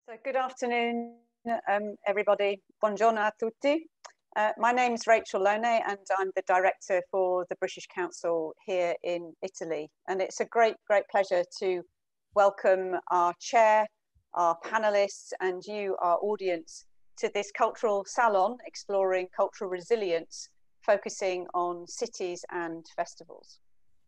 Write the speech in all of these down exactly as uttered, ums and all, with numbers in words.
So good afternoon, um, everybody. Buongiorno a tutti. Uh, my name is Rachel Lone and I'm the director for the British Council here in Italy. And it's a great, great pleasure to welcome our chair, our panelists and you, our audience, to this cultural salon exploring cultural resilience, focusing on cities and festivals.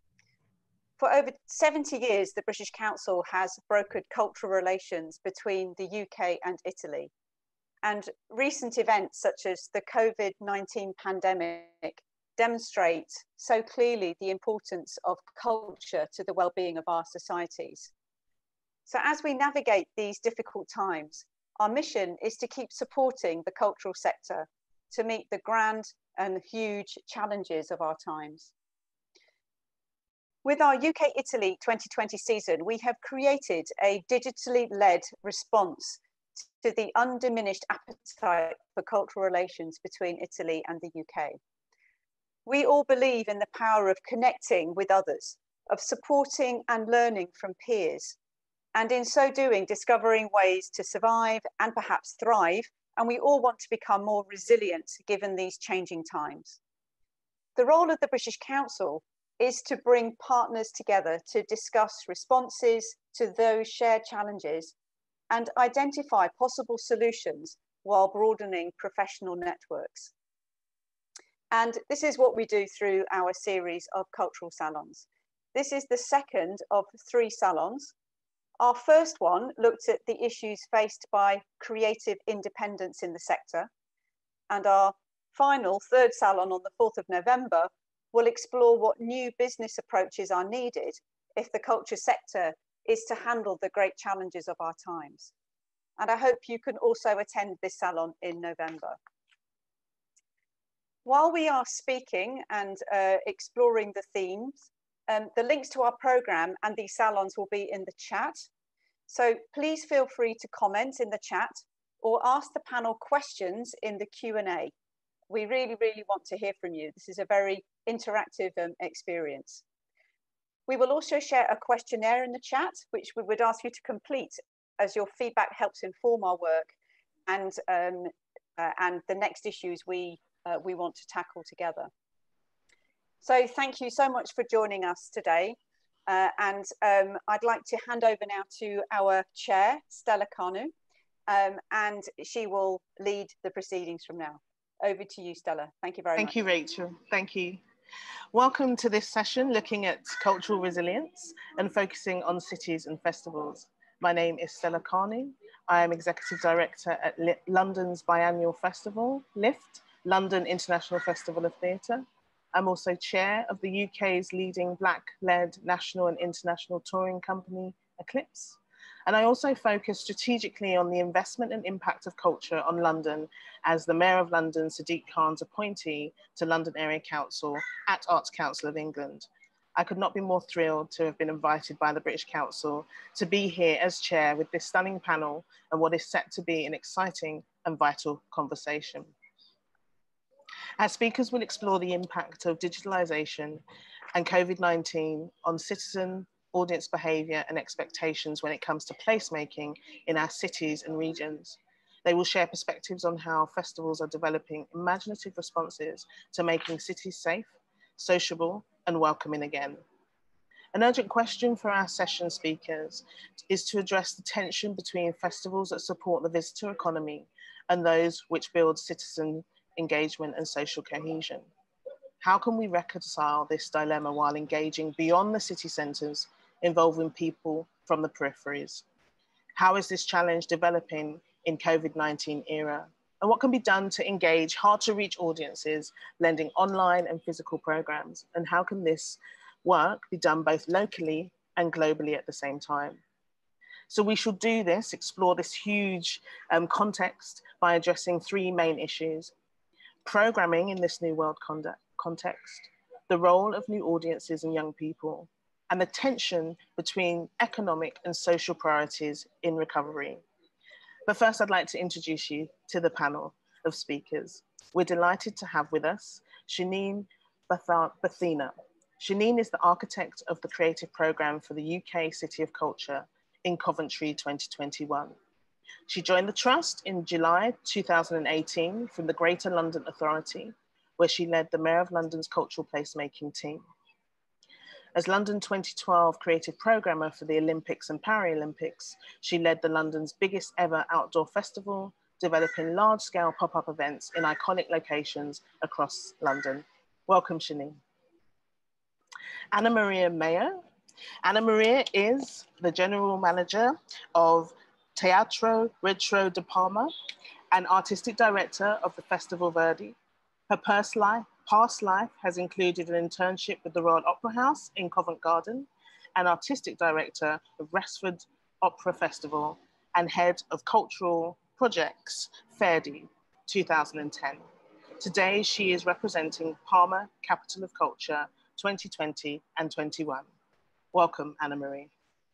For over seventy years, the British Council has brokered cultural relations between the U K and Italy. And recent events such as the COVID nineteen pandemic demonstrate so clearly the importance of culture to the well-being of our societies. So as we navigate these difficult times, our mission is to keep supporting the cultural sector to meet the grand and huge challenges of our times. With our U K Italy twenty twenty season, we have created a digitally led response to the undiminished appetite for cultural relations between Italy and the U K. We all believe in the power of connecting with others, of supporting and learning from peers, and in so doing, discovering ways to survive and perhaps thrive, and we all want to become more resilient given these changing times. The role of the British Council is to bring partners together to discuss responses to those shared challenges and identify possible solutions while broadening professional networks. And this is what we do through our series of cultural salons. This is the second of three salons. Our first one looked at the issues faced by creative independence in the sector. And our final third salon on the fourth of November will explore what new business approaches are needed if the culture sector is to handle the great challenges of our times. And I hope you can also attend this salon in November. While we are speaking and uh, exploring the themes, um, the links to our programme and these salons will be in the chat. So please feel free to comment in the chat or ask the panel questions in the Q and A. We really, really want to hear from you. This is a very interactive um, experience. We will also share a questionnaire in the chat, which we would ask you to complete as your feedback helps inform our work and, um, uh, and the next issues we, uh, we want to tackle together. So thank you so much for joining us today. Uh, and um, I'd like to hand over now to our chair, Stella Carnu, um, and she will lead the proceedings from now. Over to you, Stella. Thank you very Thank much. you, Rachel. Thank you. Welcome to this session looking at cultural resilience and focusing on cities and festivals. My name is Stella Carnu. I am Executive Director at L London's biannual festival, LIFT, London International Festival of Theatre. I'm also chair of the U K's leading Black-led national and international touring company, Eclipse. And I also focus strategically on the investment and impact of culture on London as the Mayor of London, Sadiq Khan's appointee to London Area Council at Arts Council of England. I could not be more thrilled to have been invited by the British Council to be here as chair with this stunning panel and what is set to be an exciting and vital conversation. Our speakers will explore the impact of digitalisation and COVID nineteen on citizen audience behaviour and expectations when it comes to placemaking in our cities and regions. They will share perspectives on how festivals are developing imaginative responses to making cities safe, sociable and welcoming again. An urgent question for our session speakers is to address the tension between festivals that support the visitor economy and those which build citizen engagement and social cohesion. How can we reconcile this dilemma while engaging beyond the city centres, involving people from the peripheries? How is this challenge developing in COVID nineteen era? And what can be done to engage hard to reach audiences, blending online and physical programs? And how can this work be done both locally and globally at the same time? So we should do this, explore this huge um, context by addressing three main issues. Programming in this new world context, the role of new audiences and young people, and the tension between economic and social priorities in recovery. But first, I'd like to introduce you to the panel of speakers. We're delighted to have with us Shaneen Bathina. Shaneen is the architect of the creative programme for the U K City of Culture in Coventry twenty twenty-one. She joined the Trust in July two thousand eighteen from the Greater London Authority, where she led the Mayor of London's cultural placemaking team. As London twenty twelve creative programmer for the Olympics and Paralympics, she led the London's biggest ever outdoor festival, developing large-scale pop-up events in iconic locations across London. Welcome, Shani. Anna Maria Mayer. Anna Maria is the General Manager of Teatro Retro de Palma and Artistic Director of the Festival Verdi. Her past life, past life has included an internship with the Royal Opera House in Covent Garden, and Artistic Director of Westford Opera Festival and Head of Cultural Projects, Verdi, two thousand ten. Today, she is representing Palma Capital of Culture twenty twenty and twenty-one. Welcome, Anna Marie.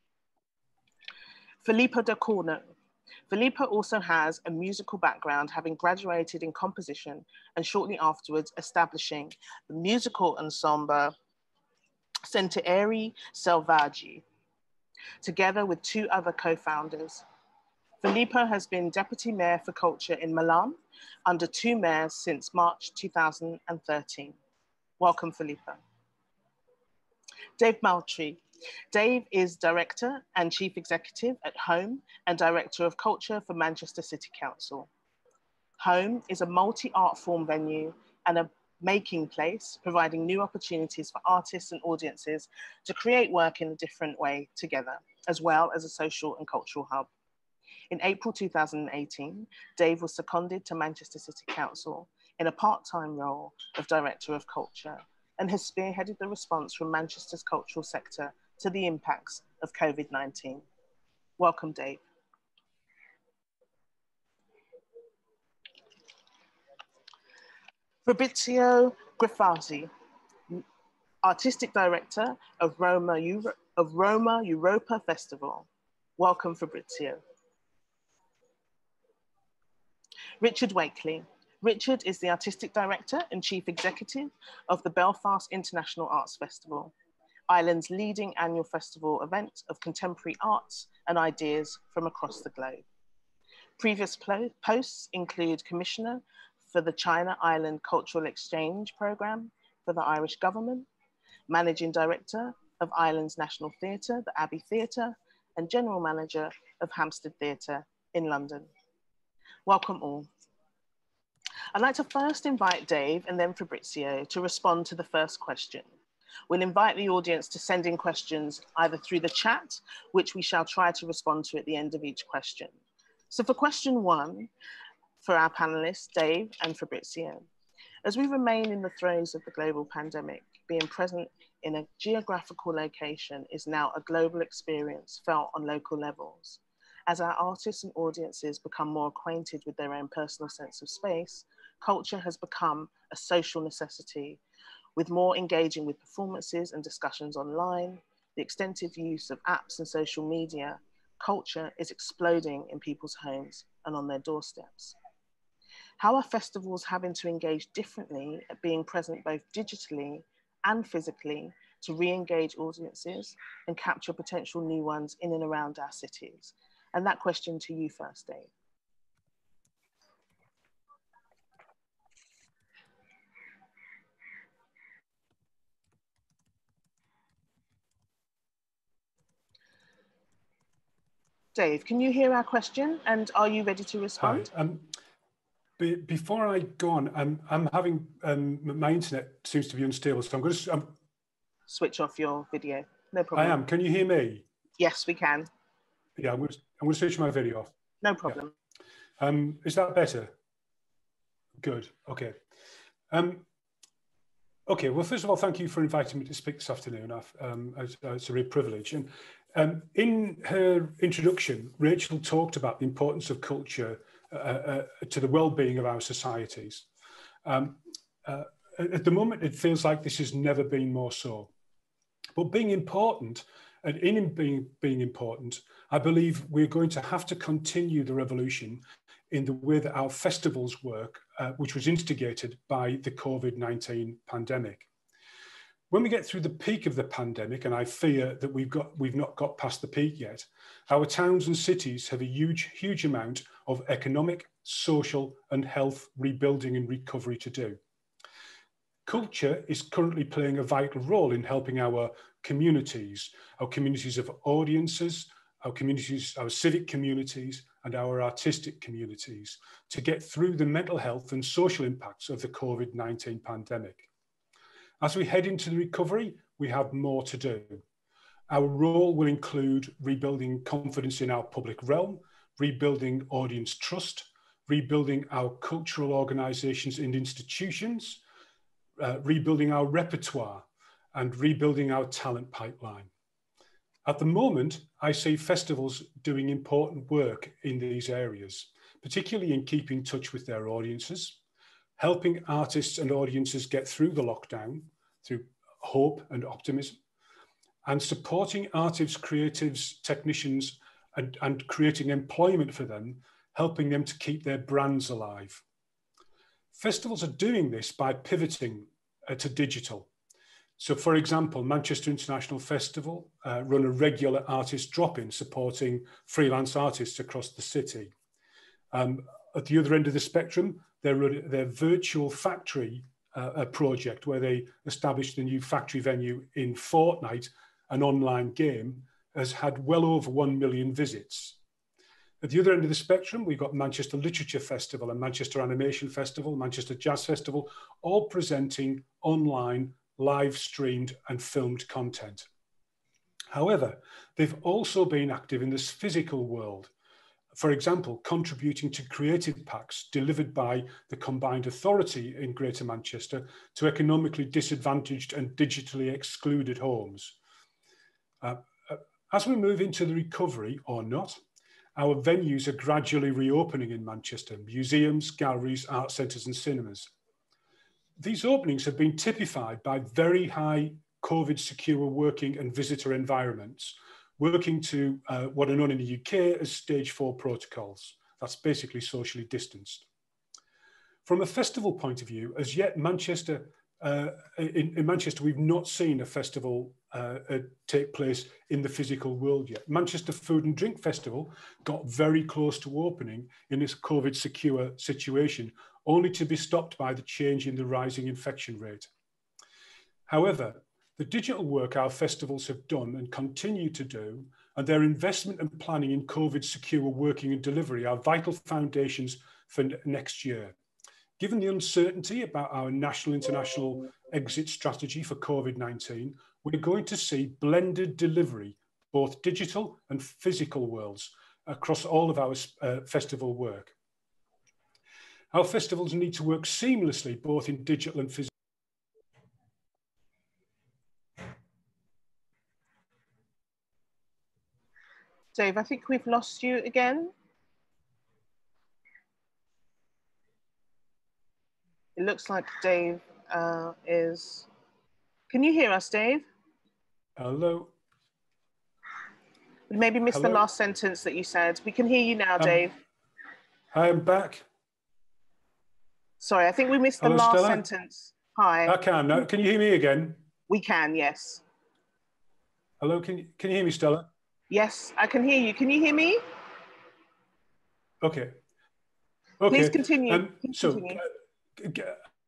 Filippo da Corno. Filippo also has a musical background, having graduated in composition and shortly afterwards establishing the musical ensemble Sentieri Selvaggi, together with two other co-founders. Filippo has been Deputy Mayor for Culture in Milan under two mayors since March two thousand thirteen. Welcome, Filippo. Dave Moultrie. Dave is Director and Chief Executive at Home and Director of Culture for Manchester City Council. Home is a multi-art form venue and a making place, providing new opportunities for artists and audiences to create work in a different way together, as well as a social and cultural hub. In April two thousand eighteen, Dave was seconded to Manchester City Council in a part-time role of Director of Culture and has spearheaded the response from Manchester's cultural sector to the impacts of COVID nineteen. Welcome, Dave. Fabrizio Grafasi, Artistic Director of Roma, Euro of Roma Europa Festival. Welcome, Fabrizio. Richard Wakely. Richard is the Artistic Director and Chief Executive of the Belfast International Arts Festival, Ireland's leading annual festival event of contemporary arts and ideas from across the globe. Previous posts include Commissioner for the China-Ireland Cultural Exchange Programme for the Irish Government, Managing Director of Ireland's National Theatre, the Abbey Theatre, and General Manager of Hampstead Theatre in London. Welcome all. I'd like to first invite Dave and then Fabrizio to respond to the first question. We'll invite the audience to send in questions either through the chat, which we shall try to respond to at the end of each question. So for question one, for our panelists, Dave and Fabrizio, as we remain in the throes of the global pandemic, being present in a geographical location is now a global experience felt on local levels. As our artists and audiences become more acquainted with their own personal sense of space, culture has become a social necessity, with more engaging with performances and discussions online, the extensive use of apps and social media. Culture is exploding in people's homes and on their doorsteps. How are festivals having to engage differently at being present both digitally and physically to re-engage audiences and capture potential new ones in and around our cities? And that question to you first, Dave. Dave, can you hear our question and are you ready to respond? Hi. Um, be, before I go on, I'm, I'm having, um, my internet seems to be unstable, so I'm going to... I'm, Switch off your video, no problem. I am, can you hear me? Yes, we can. Yeah, I'm going to, I'm going to switch my video off. No problem. Yeah. Um, is that better? Good, okay. Um, okay, well, first of all, thank you for inviting me to speak this afternoon. Um, it's, uh, it's a real privilege. And um, in her introduction, Rachel talked about the importance of culture uh, uh, to the well-being of our societies. Um, uh, at the moment, it feels like this has never been more so. But being important, and in being, being important, I believe we're going to have to continue the revolution in the way that our festivals work, uh, which was instigated by the COVID nineteen pandemic. When we get through the peak of the pandemic, and I fear that we've got we've not got past the peak yet, our towns and cities have a huge, huge amount of economic, social, and health rebuilding and recovery to do. Culture is currently playing a vital role in helping our communities, our communities of audiences, our communities, our civic communities, and our artistic communities to get through the mental health and social impacts of the COVID nineteen pandemic. As we head into the recovery, we have more to do. Our role will include rebuilding confidence in our public realm, rebuilding audience trust, rebuilding our cultural organisations and institutions, uh, rebuilding our repertoire, and rebuilding our talent pipeline. At the moment, I see festivals doing important work in these areas, particularly in keeping in touch with their audiences, helping artists and audiences get through the lockdown through hope and optimism, and supporting artists, creatives, technicians, and, and creating employment for them, helping them to keep their brands alive. Festivals are doing this by pivoting uh, to digital. So, for example, Manchester International Festival uh, run a regular artist drop-in supporting freelance artists across the city. Um, at the other end of the spectrum, their, their virtual factory uh, a project where they established a new factory venue in Fortnite, an online game, has had well over one million visits. At the other end of the spectrum, we've got Manchester Literature Festival and Manchester Animation Festival, Manchester Jazz Festival, all presenting online, live streamed and filmed content. However, they've also been active in this physical world. For example, contributing to creative packs delivered by the Combined Authority in Greater Manchester to economically disadvantaged and digitally excluded homes. Uh, as we move into the recovery or not, our venues are gradually reopening in Manchester: museums, galleries, art centres and cinemas. These openings have been typified by very high COVID secure working and visitor environments, working to uh, what are known in the U K as stage four protocols. That's basically socially distanced. From a festival point of view, as yet Manchester, uh, in, in Manchester, we've not seen a festival uh, uh, take place in the physical world yet. Manchester Food and Drink Festival got very close to opening in this COVID secure situation, only to be stopped by the change in the rising infection rate. However, the digital work our festivals have done and continue to do, and their investment and planning in COVID secure working and delivery are vital foundations for next year. Given the uncertainty about our national international exit strategy for COVID nineteen, we're going to see blended delivery, both digital and physical worlds, across all of our uh, festival work. Our festivals need to work seamlessly, both in digital and physical. Dave, I think we've lost you again. It looks like Dave uh, is... Can you hear us, Dave? Hello. We maybe missed Hello? the last sentence that you said. We can hear you now, um, Dave. I am back. Sorry, I think we missed Hello, the last Stella? sentence. Hi. I can. No, can you hear me again? We can, yes. Hello, can you, can you hear me, Stella? Yes, I can hear you. Can you hear me? Okay. Okay. Please continue. Um, Please so, continue. Uh,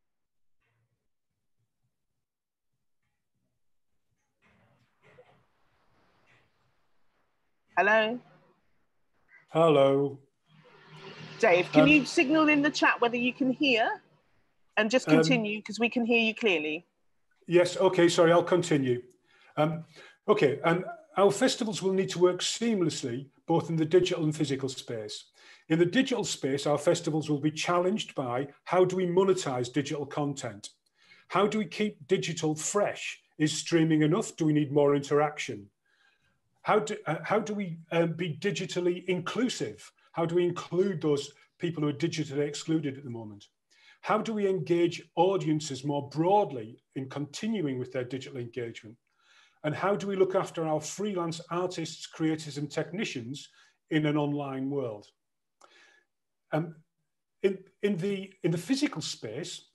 Hello? hello. Dave, can Um, you signal in the chat whether you can hear? And just continue, because um, we can hear you clearly. Yes, okay, sorry, I'll continue. Um, okay, and our festivals will need to work seamlessly, both in the digital and physical space. In the digital space, our festivals will be challenged by how do we monetize digital content? How do we keep digital fresh? Is streaming enough? Do we need more interaction? How do, uh, how do we um, be digitally inclusive? How do we include those people who are digitally excluded at the moment? How do we engage audiences more broadly in continuing with their digital engagement? And how do we look after our freelance artists, creators, and technicians in an online world? Um, in, in, the, in the physical space,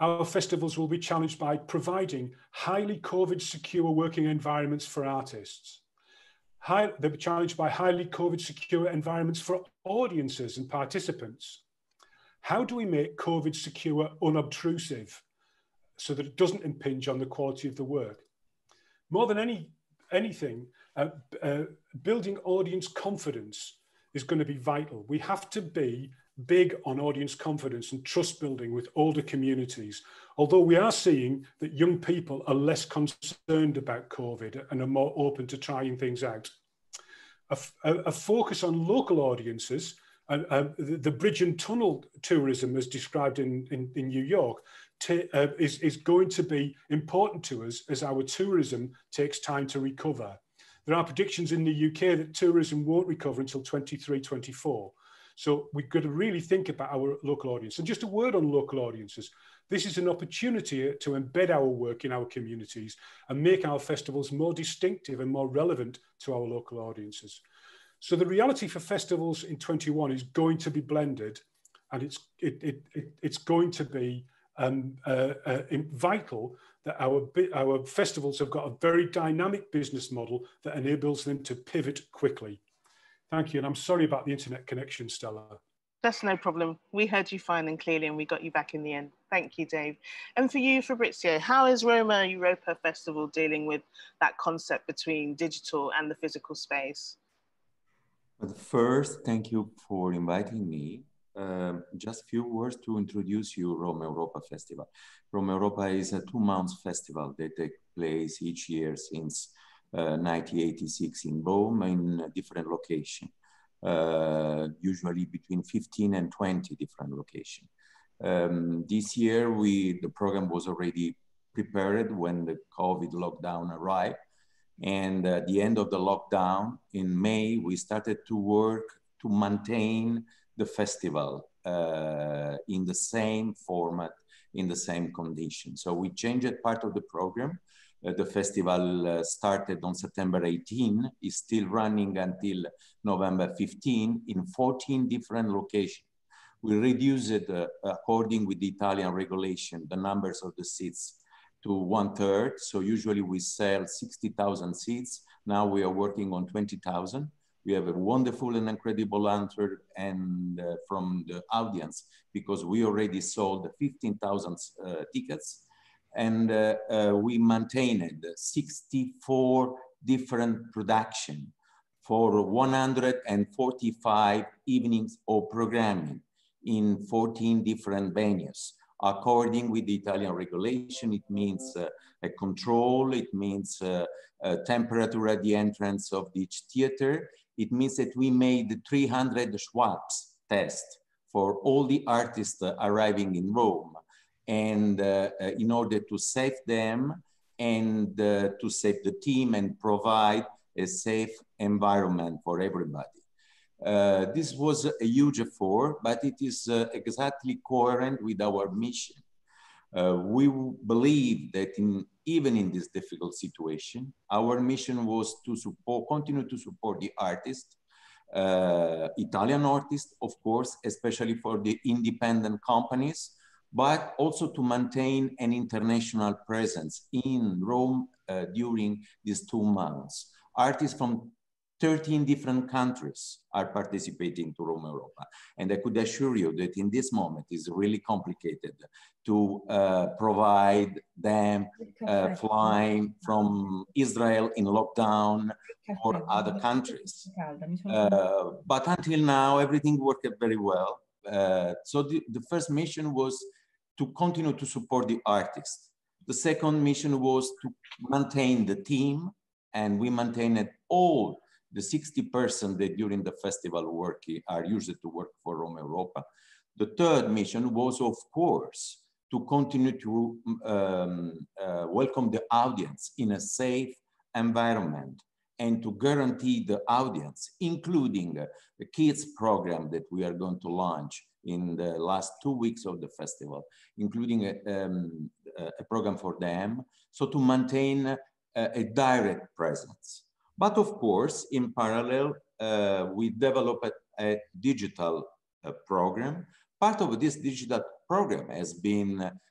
our festivals will be challenged by providing highly COVID secure working environments for artists. High, they'll be challenged by highly COVID secure environments for audiences and participants. How do we make COVID secure unobtrusive so that it doesn't impinge on the quality of the work? More than any, anything, uh, uh, building audience confidence is going to be vital. We have to be big on audience confidence and trust building with older communities. Although we are seeing that young people are less concerned about COVID and are more open to trying things out. A, a, a focus on local audiences, uh, uh, the, the bridge and tunnel tourism as described in, in, in New York, uh, is, is going to be important to us as our tourism takes time to recover. There are predictions in the U K that tourism won't recover until twenty-three, twenty-four. So we've got to really think about our local audience. And just a word on local audiences. This is an opportunity to embed our work in our communities and make our festivals more distinctive and more relevant to our local audiences. So the reality for festivals in twenty-one is going to be blended, and it's, it, it, it, it's going to be um, uh, uh, vital that our, our festivals have got a very dynamic business model that enables them to pivot quickly. Thank you, and I'm sorry about the internet connection, Stella. That's no problem. We heard you fine and clearly, and we got you back in the end. Thank you, Dave. And for you, Fabrizio, how is Roma Europa Festival dealing with that concept between digital and the physical space? But first, thank you for inviting me. Um, just a few words to introduce you Roma Europa Festival. Roma Europa is a two-month festival that takes place each year since Uh, nineteen eighty-six in Rome in a different location, uh, usually between fifteen and twenty different locations. Um, this year, we the program was already prepared when the COVID lockdown arrived. And at the end of the lockdown in May, we started to work to maintain the festival uh, in the same format, in the same conditions. So we changed part of the program. Uh, the festival uh, started on September eighteenth, is still running until November fifteenth in fourteen different locations. We reduced it uh, according with the Italian regulation, the numbers of the seats to one third. So usually we sell sixty thousand seats. Now we are working on twenty thousand. We have a wonderful and incredible answer and uh, from the audience, because we already sold fifteen thousand uh, tickets. And uh, uh, we maintained sixty-four different productions for one hundred forty-five evenings of programming in fourteen different venues. According with the Italian regulation, it means uh, a control, it means uh, a temperature at the entrance of each theater. It means that we made three hundred swabs tests for all the artists uh, arriving in Rome. And uh, uh, in order to save them and uh, to save the team and provide a safe environment for everybody. Uh, this was a huge effort, but it is uh, exactly coherent with our mission. Uh, we believe that in, even in this difficult situation, our mission was to support, continue to support the artists, uh, Italian artists, of course, especially for the independent companies, but also to maintain an international presence in Rome uh, during these two months. Artists from thirteen different countries are participating to Roma Europa. And I could assure you that in this moment it's really complicated to uh, provide them uh, flying from Israel in lockdown or other countries. Uh, but until now, everything worked very well. Uh, so the, the first mission was to continue to support the artists. The second mission was to maintain the team, and we maintained all the sixty persons that during the festival work are used to work for Roma Europa. The third mission was, of course, to continue to um, uh, welcome the audience in a safe environment and to guarantee the audience, including uh, the kids program that we are going to launch in the last two weeks of the festival, including a, um, a program for them, so to maintain a, a direct presence. But of course, in parallel, uh, we developed a, a digital uh, program. Part of this digital program has been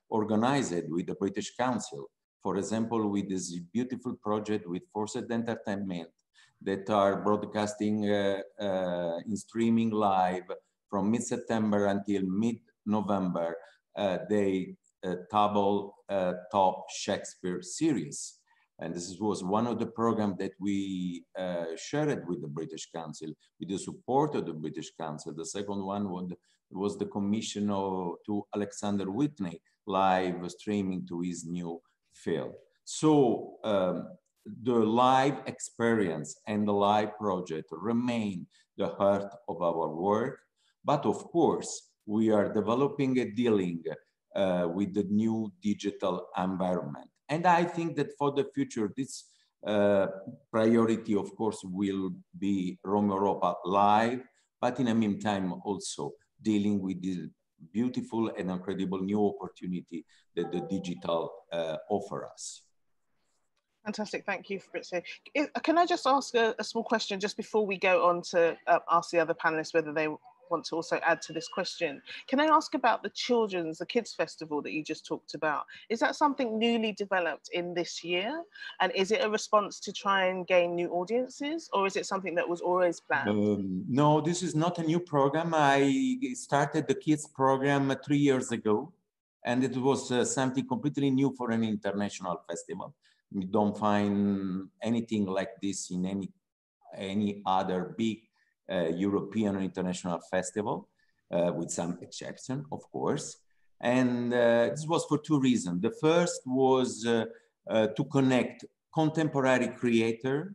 organized with the British Council. For example, with this beautiful project with Forced Entertainment that are broadcasting uh, uh, in streaming live from mid-September until mid-November, uh, they uh, table uh, top Shakespeare series. And this was one of the programs that we uh, shared with the British Council, with the support of the British Council. The second one was the, was the commission of, to Alexander Whitney, live streaming to his new film. So um, the live experience and the live project remain the heart of our work. But of course, we are developing and dealing uh, with the new digital environment. And I think that for the future, this uh, priority, of course, will be Rome Europa live, but in the meantime, also dealing with this beautiful and incredible new opportunity that the digital uh, offer us. Fantastic, thank you, Fabrizio. Can I just ask a, a small question just before we go on to uh, ask the other panelists whether they want to also add to this question? Can I ask about the children's, the Kids Festival that you just talked about? Is that something newly developed in this year? And is it a response to try and gain new audiences, or is it something that was always planned? Um, no, this is not a new program. I started the kids program three years ago, and it was uh, something completely new for an international festival. We don't find anything like this in any, any other big uh, European or international festival, uh, with some exception, of course. And uh, this was for two reasons. The first was uh, uh, to connect contemporary creators,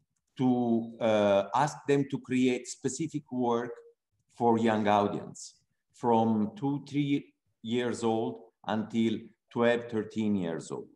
to uh, ask them to create specific work for young audience from two, three years old until twelve, thirteen years old.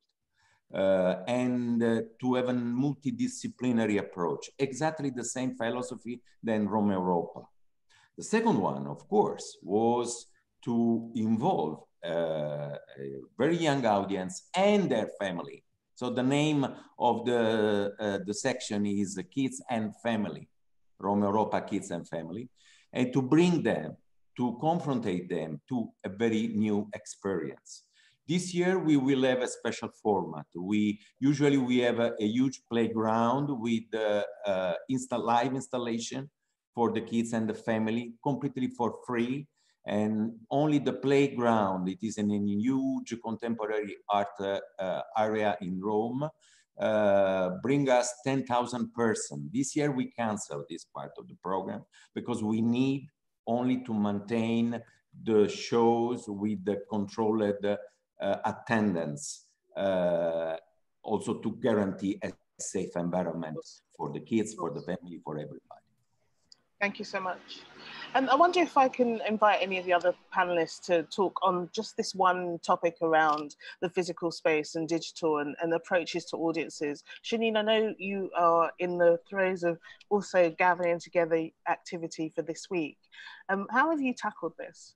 Uh, and uh, to have a multidisciplinary approach, exactly the same philosophy than Rome Europa. The second one, of course, was to involve uh, a very young audience and their family. So the name of the, uh, the section is Kids and Family, Rome Europa Kids and Family, and to bring them, to confrontate them to a very new experience. This year, we will have a special format. We usually we have a, a huge playground with uh, uh, insta live installation for the kids and the family, completely for free. And only the playground, it is in a huge contemporary art uh, uh, area in Rome, uh, bring us ten thousand persons. This year, we canceled this part of the program because we need only to maintain the shows with the controlled Uh, attendance, uh, also to guarantee a safe environment for the kids, for the family, for everybody. Thank you so much. And I wonder if I can invite any of the other panelists to talk on just this one topic around the physical space and digital and, and approaches to audiences. Shanine, I know you are in the throes of also gathering together activity for this week. Um, how have you tackled this?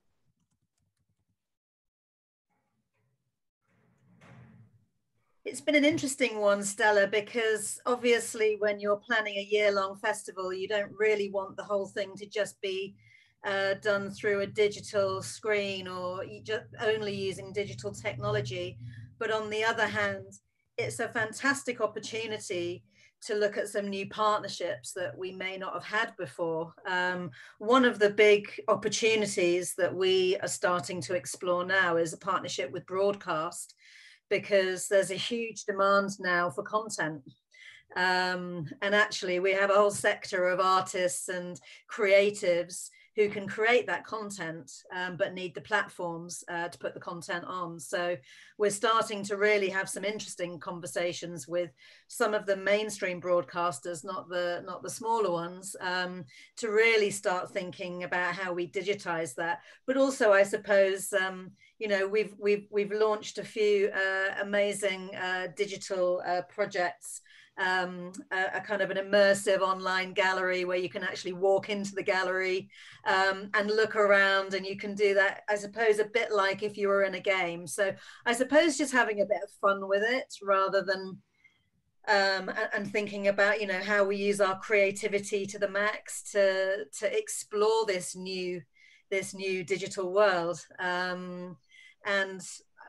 It's been an interesting one, Stella, because obviously when you're planning a year-long festival, you don't really want the whole thing to just be uh, done through a digital screen or just only using digital technology. But on the other hand, it's a fantastic opportunity to look at some new partnerships that we may not have had before. Um, one of the big opportunities that we are starting to explore now is a partnership with Broadcast, because there's a huge demand now for content. Um, and actually we have a whole sector of artists and creatives who can create that content, um, but need the platforms uh, to put the content on. So we're starting to really have some interesting conversations with some of the mainstream broadcasters, not the, not the smaller ones, um, to really start thinking about how we digitize that. But also, I suppose, um, you know, we've we've we've launched a few uh, amazing uh, digital uh, projects, um, a, a kind of an immersive online gallery where you can actually walk into the gallery um, and look around, and you can do that, I suppose, a bit like if you were in a game. So I suppose just having a bit of fun with it rather than um, and, and thinking about, you know, how we use our creativity to the max to to explore this new this new digital world. Um, And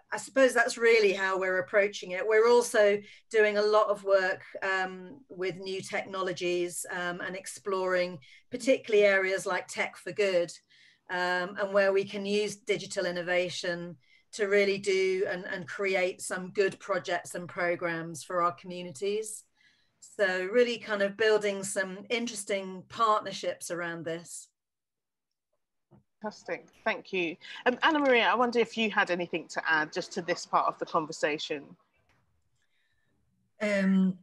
I suppose that's really how we're approaching it. We're also doing a lot of work um, with new technologies um, and exploring particularly areas like tech for good, um, and where we can use digital innovation to really do and, and create some good projects and programs for our communities. So really kind of building some interesting partnerships around this. Fantastic, thank you. Um, Anna Maria, I wonder if you had anything to add just to this part of the conversation. Um,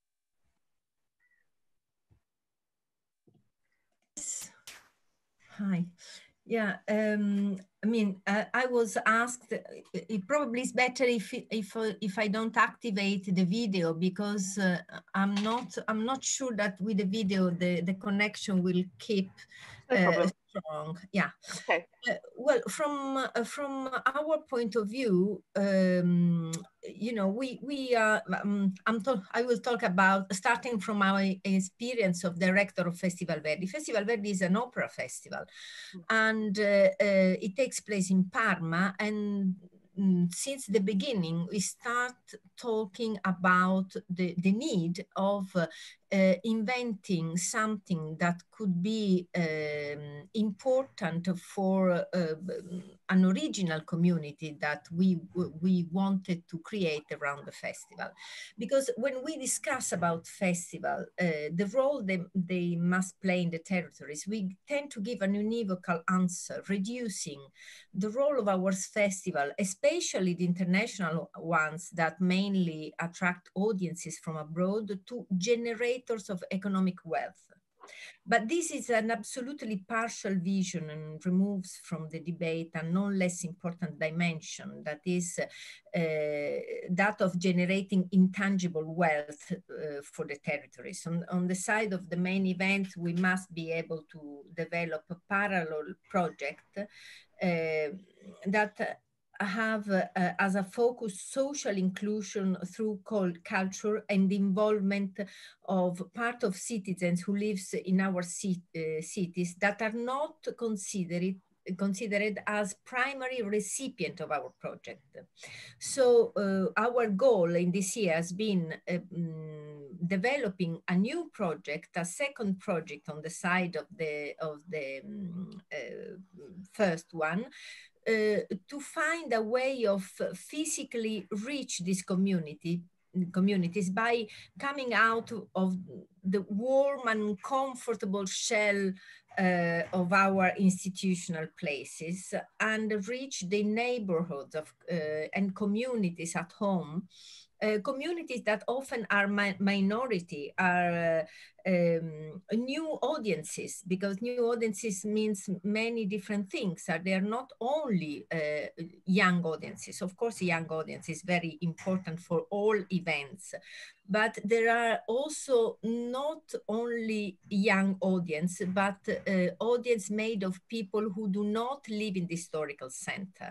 hi. Yeah, um, I mean, uh, I was asked, it probably is better if if if I don't activate the video, because uh, I'm not I'm not sure that with the video the the connection will keep No uh, problem. strong. Yeah. Okay. Uh, well, from uh, from our point of view, um, you know, we we uh, um, I'm I will talk about starting from our experience of director of Festival Verdi. Festival Verdi is an opera festival, and uh, uh, it takes place in Parma. And mm, since the beginning, we start talking about the the need of uh, uh, inventing something that could be um, important for uh, an original community that we we wanted to create around the festival. Because when we discuss about festival, uh, the role they, they must play in the territories, we tend to give an univocal answer, reducing the role of our festival, especially the international ones that mainly attract audiences from abroad, to generators of economic wealth. But this is an absolutely partial vision and removes from the debate a no less important dimension, that is uh, that of generating intangible wealth uh, for the territories. On, on the side of the main event, we must be able to develop a parallel project uh, that have uh, uh, as a focus social inclusion through culture and involvement of part of citizens who lives in our ci uh, cities that are not considered considered as primary recipient of our project. So uh, our goal in this year has been uh, um, developing a new project, a second project on the side of the of the um, uh, first one, Uh, to find a way of physically reach this community communities by coming out of the warm and comfortable shell uh, of our institutional places and reach the neighborhoods of uh, and communities at home. Uh, communities that often are mi minority, are uh, um, new audiences, because new audiences means many different things. Uh, they are not only uh, young audiences. Of course, young audience is very important for all events, but there are also not only young audience, but uh, audience made of people who do not live in the historical center.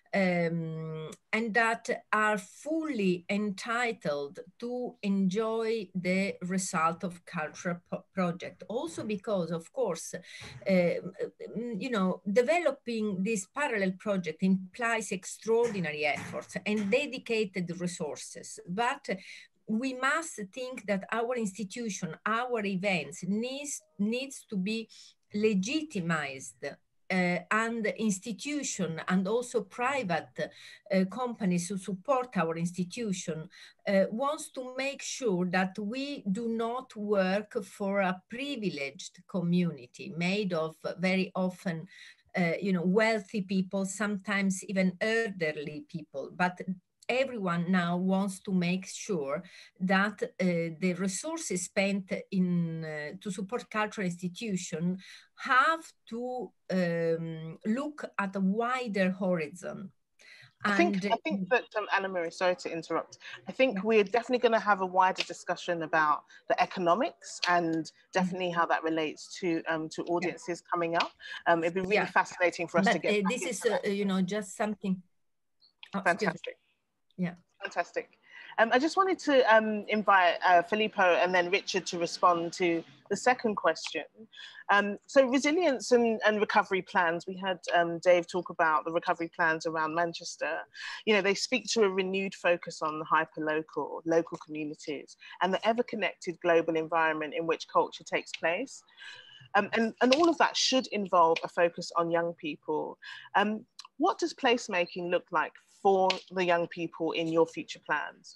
Um, and that are fully entitled to enjoy the result of cultural project. Also because, of course, uh, you know, developing this parallel project implies extraordinary efforts and dedicated resources. But we must think that our institution, our events needs, needs to be legitimized. Uh, and institution and also private uh, companies who support our institution uh, wants to make sure that we do not work for a privileged community made of very often uh, you know, wealthy people, sometimes even elderly people, but everyone now wants to make sure that uh, the resources spent in uh, to support cultural institutions have to um, look at a wider horizon. I think, I think that, um, Anna Maria, sorry to interrupt. I think yeah. we're definitely going to have a wider discussion about the economics and definitely how that relates to um, to audiences yeah. coming up. Um, it'd be really yeah. fascinating for us but, to get. Uh, this is, uh, you know, just something. Oh, fantastic. Yeah. Fantastic. Um, I just wanted to um, invite uh, Filippo and then Richard to respond to the second question. Um, so resilience and, and recovery plans, we had um, Dave talk about the recovery plans around Manchester. You know, they speak to a renewed focus on the hyperlocal, local communities and the ever-connected global environment in which culture takes place. Um, and, and all of that should involve a focus on young people. Um, what does placemaking look like for the young people in your future plans?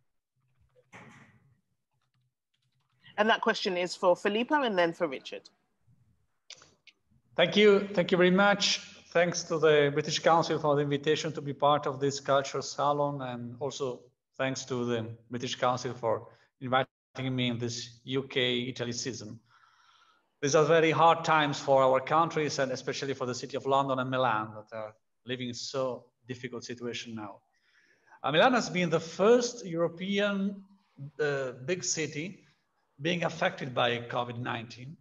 And that question is for Filippo and then for Richard. Thank you. Thank you very much. Thanks to the British Council for the invitation to be part of this culture salon, and also thanks to the British Council for inviting me in this U K-Italy season. These are very hard times for our countries, and especially for the city of London and Milan that are living in so difficult situation now. Uh, Milan has been the first European uh, big city being affected by COVID nineteen.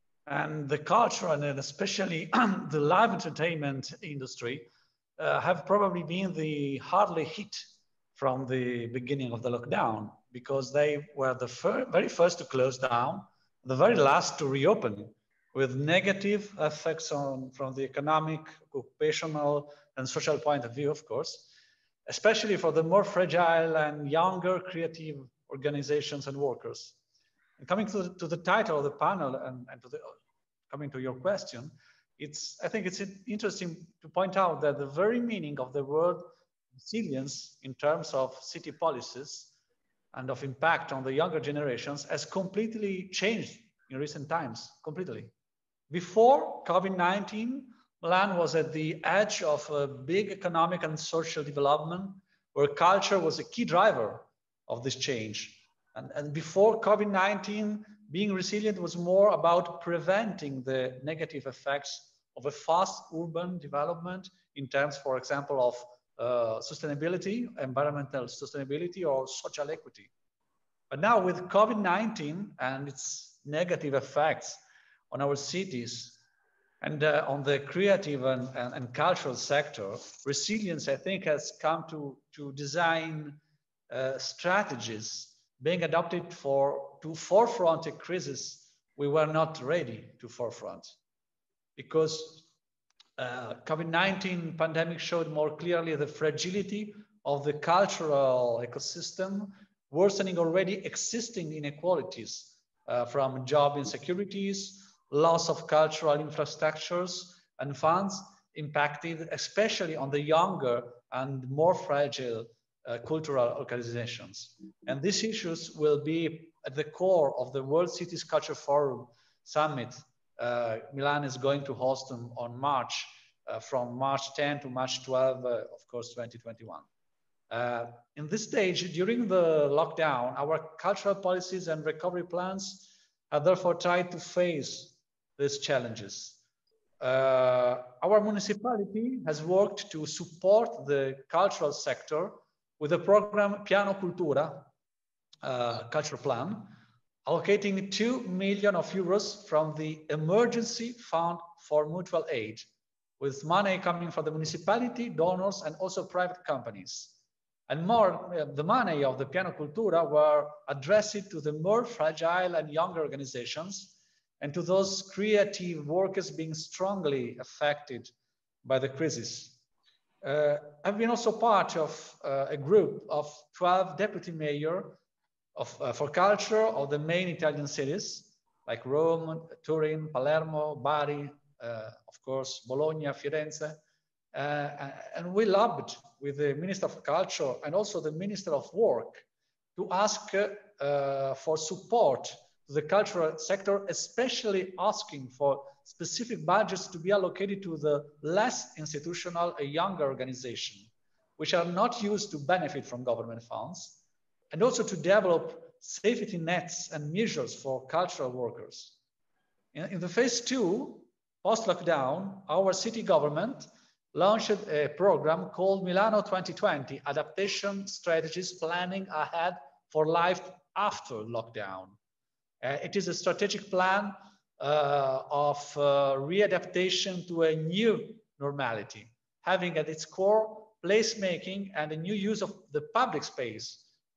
And the culture, and especially the live entertainment industry, uh, have probably been the hardly hit from the beginning of the lockdown, because they were the fir very first to close down, the very last to reopen, with negative effects on from the economic, occupational, and social point of view, of course, especially for the more fragile and younger creative organizations and workers. And coming to the, to the title of the panel, and, and to the, coming to your question, it's, I think it's interesting to point out that the very meaning of the word resilience in terms of city policies and of impact on the younger generations has completely changed in recent times, completely. Before COVID nineteen, Milan was at the edge of a big economic and social development where culture was a key driver of this change. And, and before COVID nineteen, being resilient was more about preventing the negative effects of a fast urban development in terms, for example, of uh, sustainability, environmental sustainability, or social equity. But now with COVID nineteen and its negative effects on our cities and uh, on the creative and, and, and cultural sector, resilience, I think, has come to, to design uh, strategies being adopted for to forefront a crisis we were not ready to forefront, because uh, COVID nineteen pandemic showed more clearly the fragility of the cultural ecosystem, worsening already existing inequalities uh, from job insecurities, loss of cultural infrastructures and funds, impacted especially on the younger and more fragile Uh, cultural organizations. And these issues will be at the core of the World Cities Culture Forum Summit uh, Milan is going to host them on March, uh, from March tenth to March twelfth, uh, of course, twenty twenty-one. Uh, in this stage, during the lockdown, our cultural policies and recovery plans have therefore tried to face these challenges. Uh, our municipality has worked to support the cultural sector with the program Piano Cultura, uh, culture plan, allocating two million of euros from the emergency fund for mutual aid, with money coming from the municipality, donors, and also private companies. And more, uh, the money of the Piano Cultura were addressed to the more fragile and younger organizations and to those creative workers being strongly affected by the crisis. Uh, I've been also part of uh, a group of twelve deputy mayors of, uh, for culture of the main Italian cities, like Rome, Turin, Palermo, Bari, uh, of course, Bologna, Firenze. Uh, and we lobbied with the Minister of Culture and also the Minister of Work to ask uh, for support to the cultural sector, especially asking for specific budgets to be allocated to the less institutional and younger organizations, which are not used to benefit from government funds, and also to develop safety nets and measures for cultural workers. In, in the phase two, post-lockdown, our city government launched a program called Milano twenty twenty, Adaptation Strategies Planning Ahead for Life After Lockdown. Uh, it is a strategic plan uh, of uh, readaptation to a new normality, having at its core placemaking and a new use of the public space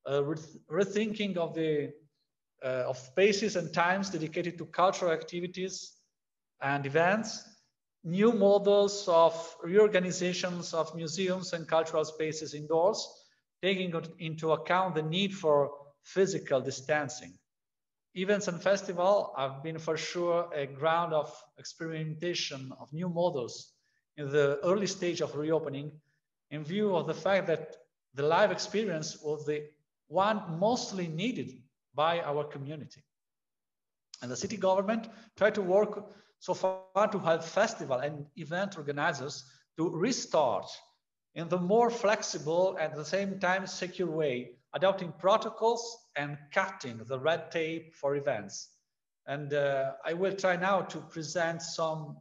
uh, rethinking of the uh, of spaces and times dedicated to cultural activities and events, new models of reorganizations of museums and cultural spaces indoors, taking into account the need for physical distancing. Events and festivals have been for sure a ground of experimentation of new models in the early stage of reopening, in view of the fact that the live experience was the one mostly needed by our community. And the city government tried to work so far to help festival and event organizers to restart in the more flexible and at the same time secure way, adopting protocols and cutting the red tape for events. And uh, I will try now to present some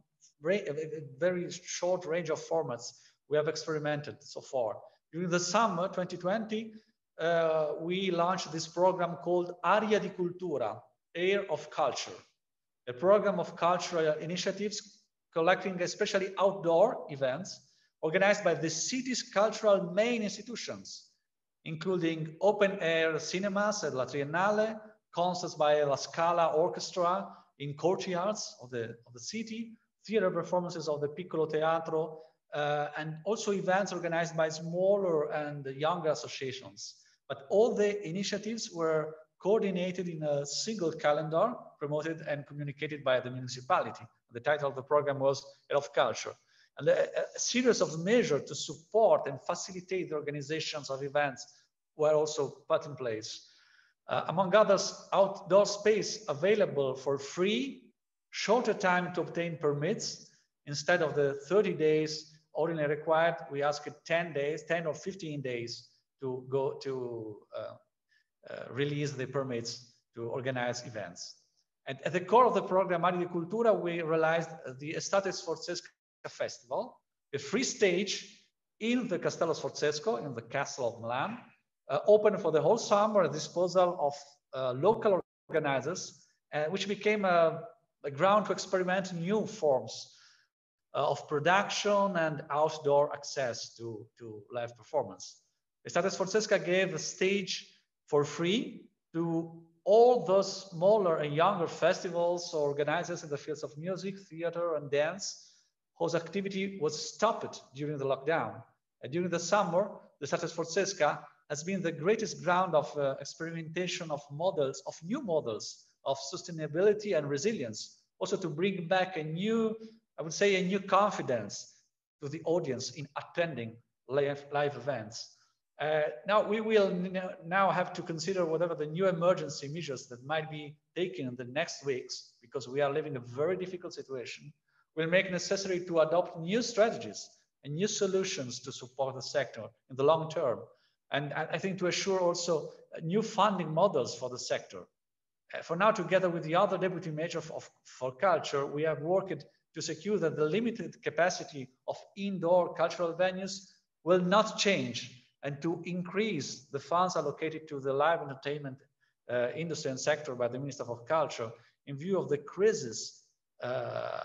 very short range of formats we have experimented so far. During the summer twenty twenty, uh, we launched this program called Aria di Cultura, Air of Culture, a program of cultural initiatives collecting especially outdoor events organized by the city's cultural main institutions, including open-air cinemas at La Triennale, concerts by La Scala Orchestra in courtyards of the, of the city, theater performances of the Piccolo Teatro, uh, and also events organized by smaller and younger associations. But all the initiatives were coordinated in a single calendar, promoted and communicated by the municipality. The title of the program was Air of Culture. And a, a series of measures to support and facilitate the organizations of events were also put in place. Uh, among others, outdoor space available for free, shorter time to obtain permits. Instead of the thirty days ordinarily required, we asked ten days, ten or fifteen days to go to uh, uh, release the permits to organize events. And at the core of the program, Aria di Cultura, we realized the Estate Sforzesca Festival, a free stage in the Castello Sforzesco, in the Castle of Milan, uh, open for the whole summer at disposal of uh, local organizers, uh, which became a, a ground to experiment new forms uh, of production and outdoor access to, to live performance. Estate Sforzesca gave a stage for free to all those smaller and younger festivals or organizers in the fields of music, theater, and dance, whose activity was stopped during the lockdown. And during the summer, the Estate Sforzesca has been the greatest ground of uh, experimentation of models, of new models of sustainability and resilience, also to bring back a new, I would say, a new confidence to the audience in attending live, live events. Uh, now we will now have to consider whatever the new emergency measures that might be taken in the next weeks, because we are living a very difficult situation, will make necessary to adopt new strategies and new solutions to support the sector in the long term. And I think to assure also new funding models for the sector. Uh, for now, together with the other deputy mayor of, for culture, we have worked to secure that the limited capacity of indoor cultural venues will not change, and to increase the funds allocated to the live entertainment uh, industry and sector by the Minister of Culture in view of the crisis, uh,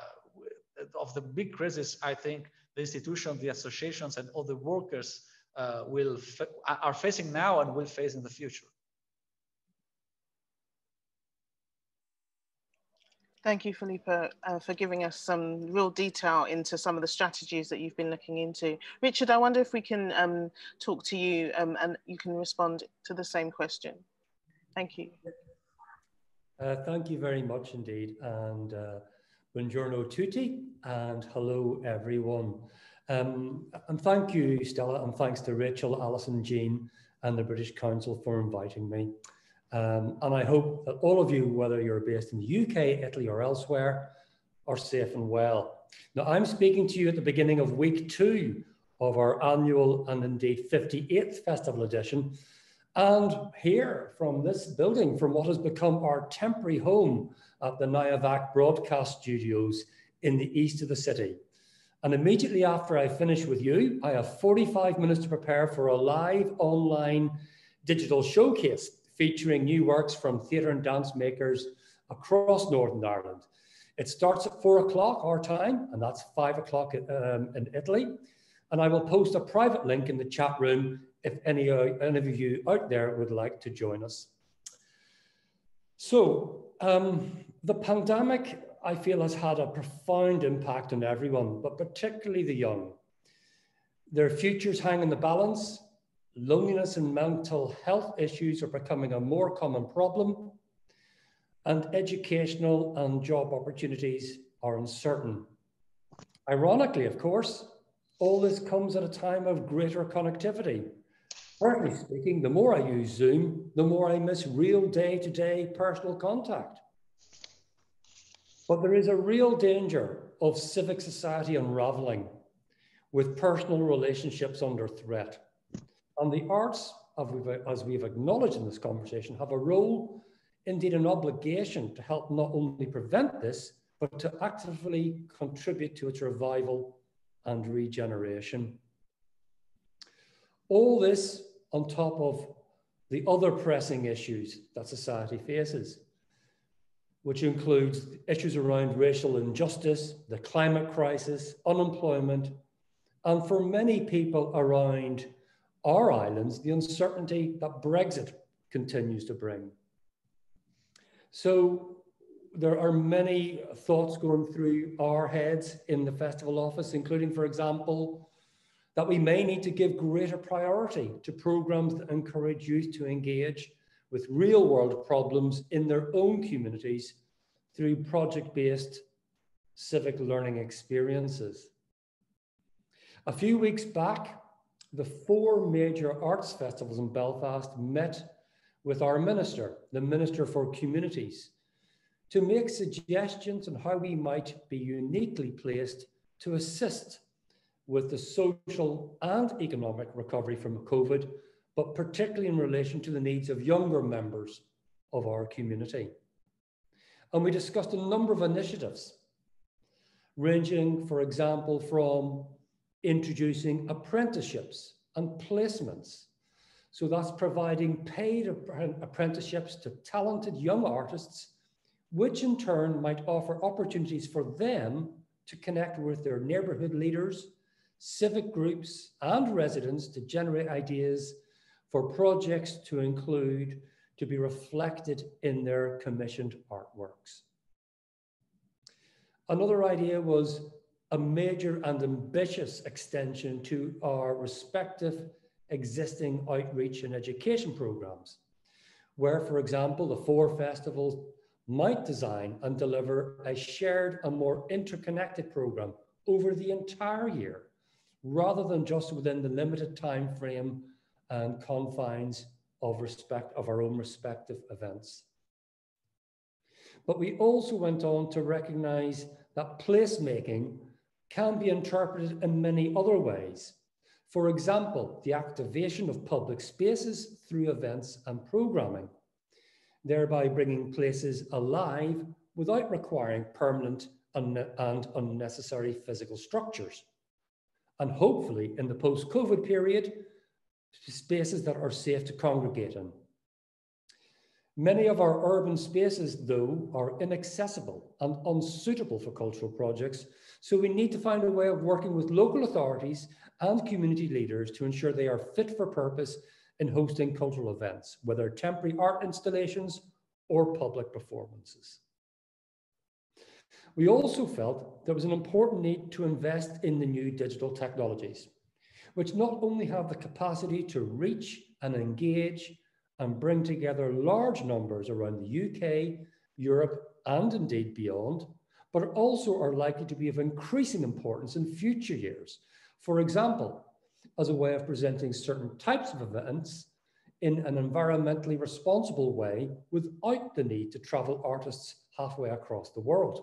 of the big crisis. I think the institutions, the associations, and all the workers uh, will are facing now and will face in the future. Thank you, Felipe, uh, for giving us some real detail into some of the strategies that you've been looking into. Richard, I wonder if we can um, talk to you um, and you can respond to the same question. Thank you. Uh, thank you very much indeed. And uh, buongiorno tutti, and hello everyone. Um, and thank you, Stella, and thanks to Rachel, Alison, Jean, and the British Council for inviting me. Um, and I hope that all of you, whether you're based in the U K, Italy, or elsewhere, are safe and well. Now, I'm speaking to you at the beginning of week two of our annual and indeed fifty-eighth festival edition, and here from this building, from what has become our temporary home at the Nayavac Broadcast Studios in the east of the city. And immediately after I finish with you, I have forty-five minutes to prepare for a live online digital showcase featuring new works from theatre and dance makers across Northern Ireland. It starts at four o'clock our time, and that's five o'clock um, in Italy. And I will post a private link in the chat room if any, uh, any of you out there would like to join us. So um, the pandemic, I feel, has had a profound impact on everyone, but particularly the young. Their futures hang in the balance. Loneliness and mental health issues are becoming a more common problem, and educational and job opportunities are uncertain. Ironically, of course, all this comes at a time of greater connectivity. Personally speaking, the more I use Zoom, the more I miss real day-to-day personal contact. But there is a real danger of civic society unraveling with personal relationships under threat. And the arts, as we've acknowledged in this conversation, have a role, indeed an obligation, to help not only prevent this, but to actively contribute to its revival and regeneration. All this on top of the other pressing issues that society faces, which includes issues around racial injustice, the climate crisis, unemployment, and for many people around our islands, the uncertainty that Brexit continues to bring. So there are many thoughts going through our heads in the festival office, including, for example, that we may need to give greater priority to programs that encourage youth to engage with real world problems in their own communities through project-based civic learning experiences. A few weeks back, the four major arts festivals in Belfast met with our minister, the Minister for Communities, to make suggestions on how we might be uniquely placed to assist with the social and economic recovery from COVID, but particularly in relation to the needs of younger members of our community. And we discussed a number of initiatives, ranging, for example, from introducing apprenticeships and placements. So that's providing paid apprenticeships to talented young artists, which in turn might offer opportunities for them to connect with their neighborhood leaders, civic groups, and residents to generate ideas for projects to include, to be reflected in their commissioned artworks. Another idea was a major and ambitious extension to our respective existing outreach and education programs, where, for example, the four festivals might design and deliver a shared and more interconnected program over the entire year, rather than just within the limited time frame and confines of respect of our own respective events. But we also went on to recognize that placemaking can be interpreted in many other ways. For example, the activation of public spaces through events and programming, thereby bringing places alive without requiring permanent and unnecessary physical structures. And hopefully, in the post-COVID period, spaces that are safe to congregate in. Many of our urban spaces, though, are inaccessible and unsuitable for cultural projects, so we need to find a way of working with local authorities and community leaders to ensure they are fit for purpose in hosting cultural events, whether temporary art installations or public performances. We also felt there was an important need to invest in the new digital technologies, which not only have the capacity to reach and engage and bring together large numbers around the U K, Europe, and indeed beyond, but also are likely to be of increasing importance in future years. For example, as a way of presenting certain types of events in an environmentally responsible way without the need to travel artists halfway across the world.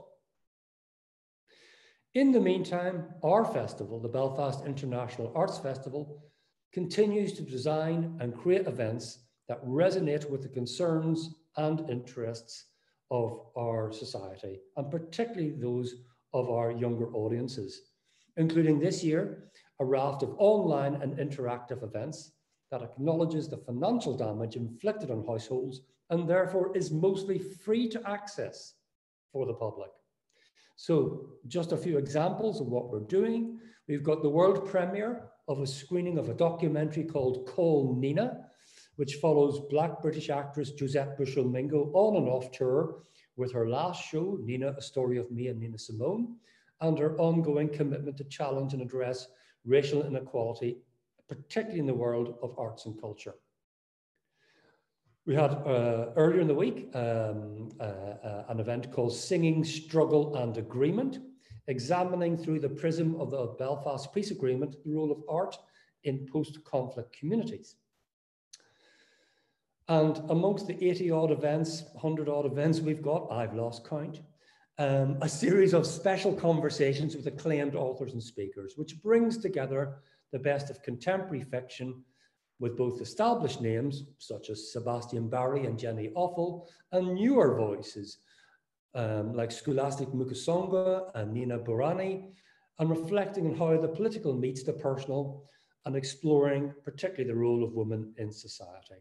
In the meantime, our festival, the Belfast International Arts Festival, continues to design and create events that resonate with the concerns and interests of our society, and particularly those of our younger audiences, including this year, a raft of online and interactive events that acknowledges the financial damage inflicted on households and therefore is mostly free to access for the public. So just a few examples of what we're doing. We've got the world premiere of a screening of a documentary called Call Nina, which follows Black British actress Josette Bushell-Mingo on and off tour with her last show, Nina, A Story of Me and Nina Simone, and her ongoing commitment to challenge and address racial inequality, particularly in the world of arts and culture. We had uh, earlier in the week um, uh, uh, an event called Singing, Struggle and Agreement, examining through the prism of the Belfast Peace Agreement the role of art in post-conflict communities. And amongst the eighty odd events, one hundred odd events we've got, I've lost count, um, a series of special conversations with acclaimed authors and speakers, which brings together the best of contemporary fiction with both established names such as Sebastian Barry and Jenny Offal, and newer voices um, like Scholastic Mukasonga and Nina Burani, and reflecting on how the political meets the personal and exploring particularly the role of women in society.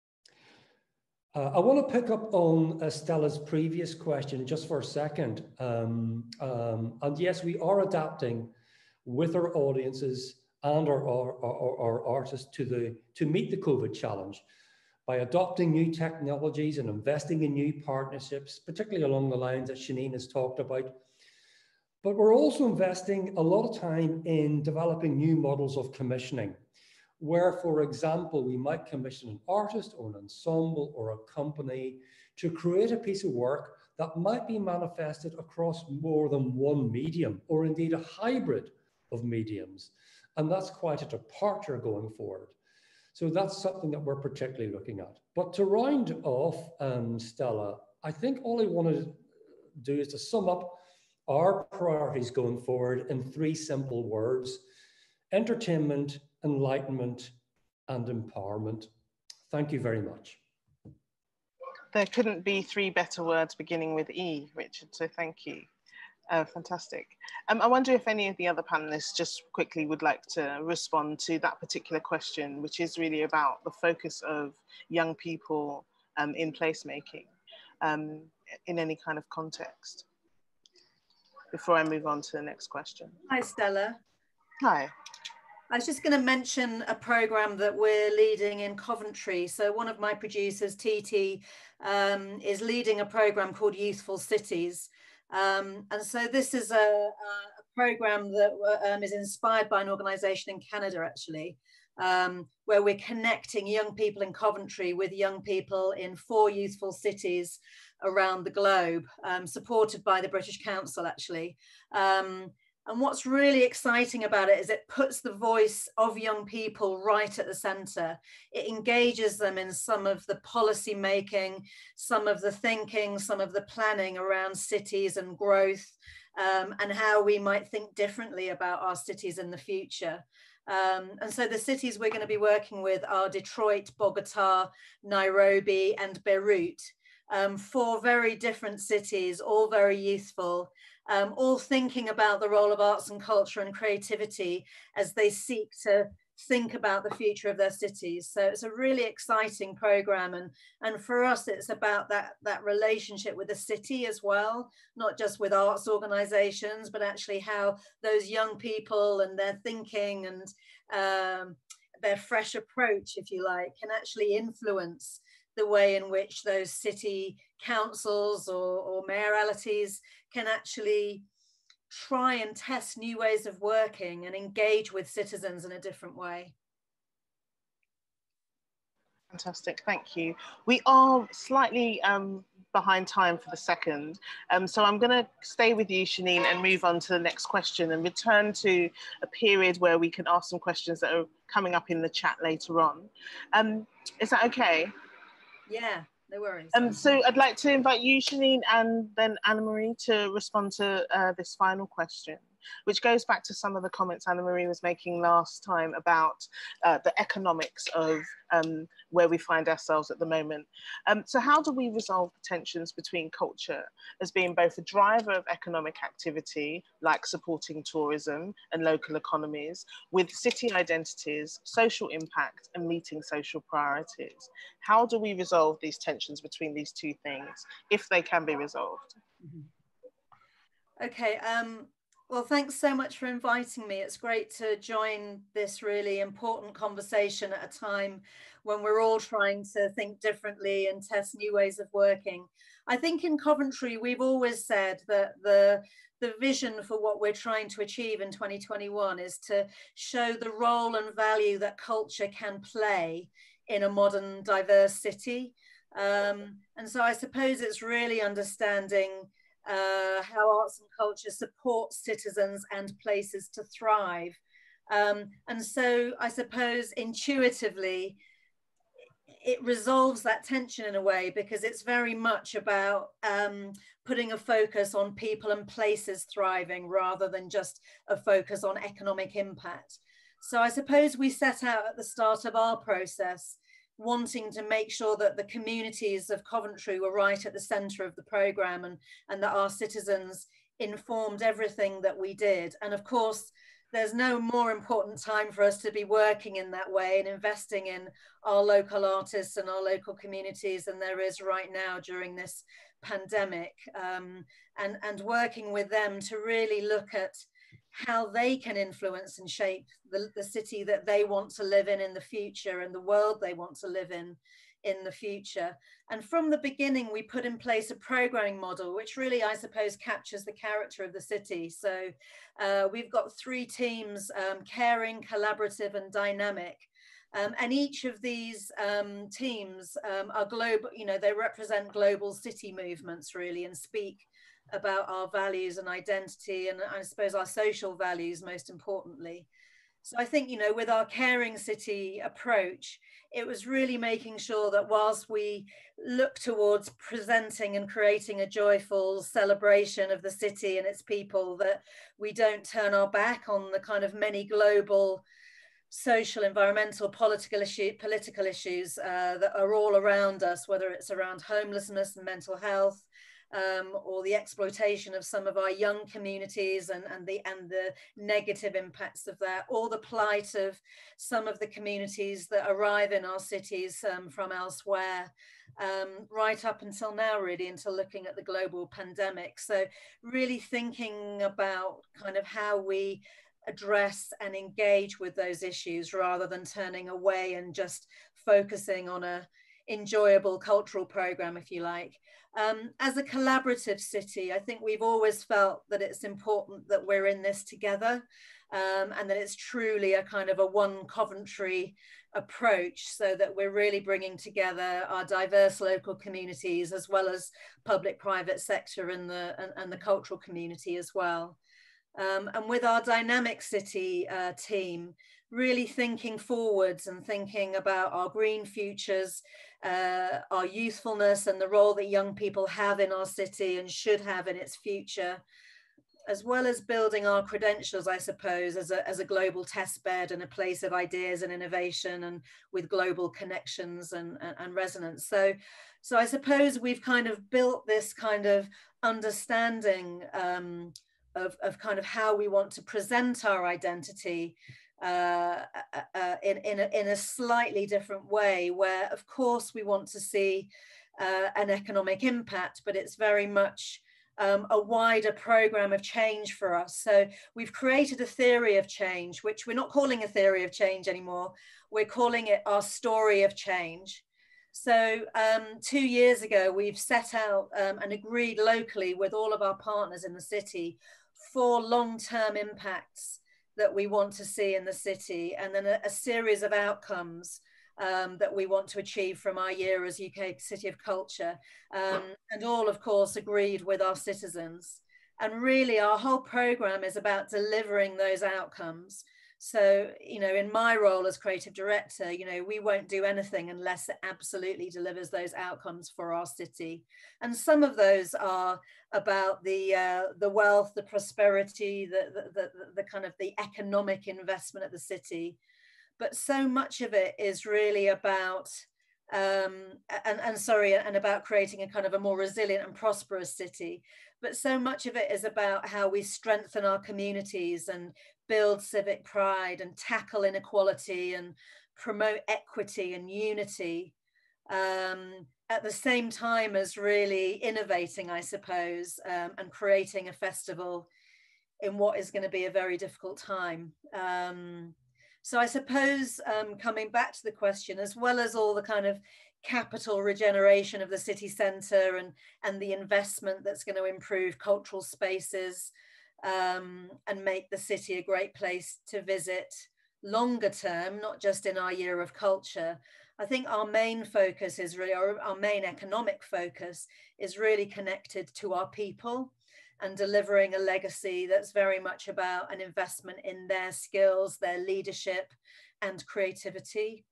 Uh, I want to pick up on uh, Stella's previous question just for a second. Um, um, and yes, we are adapting with our audiences and our, our, our, our artists to, the, to meet the COVID challenge by adopting new technologies and investing in new partnerships, particularly along the lines that Shaneen has talked about. But we're also investing a lot of time in developing new models of commissioning, where, for example, we might commission an artist or an ensemble or a company to create a piece of work that might be manifested across more than one medium, or indeed a hybrid of mediums. And that's quite a departure going forward. So that's something that we're particularly looking at. But to round off, um, Stella, I think all I want to do is to sum up our priorities going forward in three simple words: entertainment, enlightenment, and empowerment. Thank you very much. There couldn't be three better words beginning with E, Richard, so thank you. Uh, fantastic. Um, I wonder if any of the other panelists just quickly would like to respond to that particular question, which is really about the focus of young people um, in placemaking um, in any kind of context, before I move on to the next question. Hi, Stella. Hi. I was just going to mention a program that we're leading in Coventry. So one of my producers, Titi, um, is leading a program called Youthful Cities. Um, and so this is a, a program that um, is inspired by an organization in Canada, actually, um, where we're connecting young people in Coventry with young people in four youthful cities around the globe, um, supported by the British Council, actually. Um, and what's really exciting about it is it puts the voice of young people right at the center. It engages them in some of the policy making, some of the thinking, some of the planning around cities and growth, um, and how we might think differently about our cities in the future. Um, and so the cities we're going to be working with are Detroit, Bogota, Nairobi, and Beirut. Um, four very different cities, all very youthful, um, all thinking about the role of arts and culture and creativity as they seek to think about the future of their cities. So it's a really exciting program, and and for us it's about that that relationship with the city as well, not just with arts organizations, but actually how those young people and their thinking and um, their fresh approach, if you like, can actually influence the way in which those city councils or, or mayoralities can actually try and test new ways of working and engage with citizens in a different way. Fantastic, thank you. We are slightly um, behind time for the second, um, so I'm going to stay with you, Shaneen, and move on to the next question and return to a period where we can ask some questions that are coming up in the chat later on. Um, is that okay? Yeah, no worries. Um, so I'd like to invite you, Shaneen, and then Anna-Marie to respond to uh, this final question, which goes back to some of the comments Anna-Marie was making last time about uh, the economics of um, where we find ourselves at the moment. Um, so how do we resolve the tensions between culture as being both a driver of economic activity, like supporting tourism and local economies, with city identities, social impact, and meeting social priorities? How do we resolve these tensions between these two things, if they can be resolved? Okay. Um, Well, thanks so much for inviting me. It's great to join this really important conversation at a time when we're all trying to think differently and test new ways of working. I think in Coventry, we've always said that the, the vision for what we're trying to achieve in twenty twenty-one is to show the role and value that culture can play in a modern, diverse city. Um, and so I suppose it's really understanding Uh, how arts and culture support citizens and places to thrive. Um, and so I suppose intuitively, it resolves that tension in a way, because it's very much about um, putting a focus on people and places thriving rather than just a focus on economic impact. So I suppose we set out at the start of our process wanting to make sure that the communities of Coventry were right at the centre of the programme, and, and that our citizens informed everything that we did. And of course, there's no more important time for us to be working in that way and investing in our local artists and our local communities than there is right now during this pandemic, um, and, and working with them to really look at how they can influence and shape the, the city that they want to live in in the future, and the world they want to live in in the future. And from the beginning, we put in place a programming model, which really, I suppose, captures the character of the city. So uh, we've got three teams, um, caring, collaborative, and dynamic. Um, and each of these um, teams um, are global, you know, they represent global city movements really, and speak about our values and identity, and I suppose our social values most importantly. So I think, you know, with our caring city approach, it was really making sure that whilst we look towards presenting and creating a joyful celebration of the city and its people, that we don't turn our back on the kind of many global social, environmental, political issue, political issues uh, that are all around us, whether it's around homelessness and mental health, Um, or the exploitation of some of our young communities and, and, the, and the negative impacts of that, or the plight of some of the communities that arrive in our cities um, from elsewhere, um, right up until now, really, until looking at the global pandemic. So really thinking about kind of how we address and engage with those issues rather than turning away and just focusing on a enjoyable cultural program, if you like. Um, as a collaborative city, I think we've always felt that it's important that we're in this together, um, and that it's truly a kind of a one Coventry approach, so that we're really bringing together our diverse local communities as well as public-private sector and the, and, and the cultural community as well. Um, and with our dynamic city uh, team, really thinking forwards and thinking about our green futures, uh, our youthfulness and the role that young people have in our city and should have in its future, as well as building our credentials, I suppose, as a, as a global test bed and a place of ideas and innovation, and with global connections and, and, and resonance. So, so I suppose we've kind of built this kind of understanding um, of, of kind of how we want to present our identity uh, uh, in, in, a, in a slightly different way, where of course we want to see uh, an economic impact, but it's very much um, a wider program of change for us. So we've created a theory of change, which we're not calling a theory of change anymore. We're calling it our story of change. So um, two years ago, we've set out um, and agreed locally with all of our partners in the city for long-term impacts that we want to see in the city, and then a, a series of outcomes um, that we want to achieve from our year as U K City of Culture, um, and all, of course, agreed with our citizens. And really, our whole programme is about delivering those outcomes. So, you know, in my role as creative director, you know, we won't do anything unless it absolutely delivers those outcomes for our city. And some of those are about the uh, the wealth, the prosperity, the, the, the, the kind of the economic investment of the city. But so much of it is really about, um, and, and sorry, and about creating a kind of a more resilient and prosperous city. But so much of it is about how we strengthen our communities and build civic pride and tackle inequality and promote equity and unity, um, at the same time as really innovating, I suppose, um, and creating a festival in what is going to be a very difficult time. Um, so I suppose um, coming back to the question, as well as all the kind of capital regeneration of the city centre and, and the investment that's going to improve cultural spaces um, and make the city a great place to visit longer term, not just in our year of culture, I think our main focus is really, our, our main economic focus is really connected to our people and delivering a legacy that's very much about an investment in their skills, their leadership and creativity.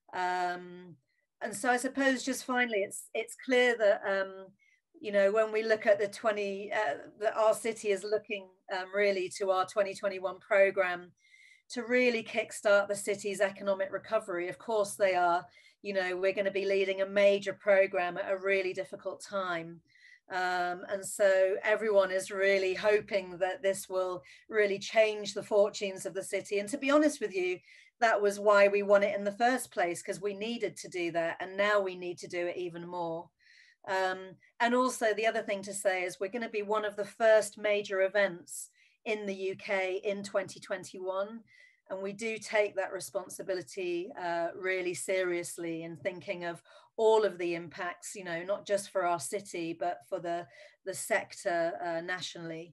Um, and so I suppose just finally, it's, it's clear that, um, you know, when we look at the twenty, uh, that our city is looking um, really to our twenty twenty-one programme to really kickstart the city's economic recovery. Of course they are, you know, we're going to be leading a major programme at a really difficult time. Um, and so everyone is really hoping that this will really change the fortunes of the city. And to be honest with you, that was why we won it in the first place, because we needed to do that. And now we need to do it even more. Um, and also the other thing to say is we're going to be one of the first major events in the U K in twenty twenty-one. And we do take that responsibility uh, really seriously in thinking of all of the impacts, you know, not just for our city, but for the, the sector uh, nationally.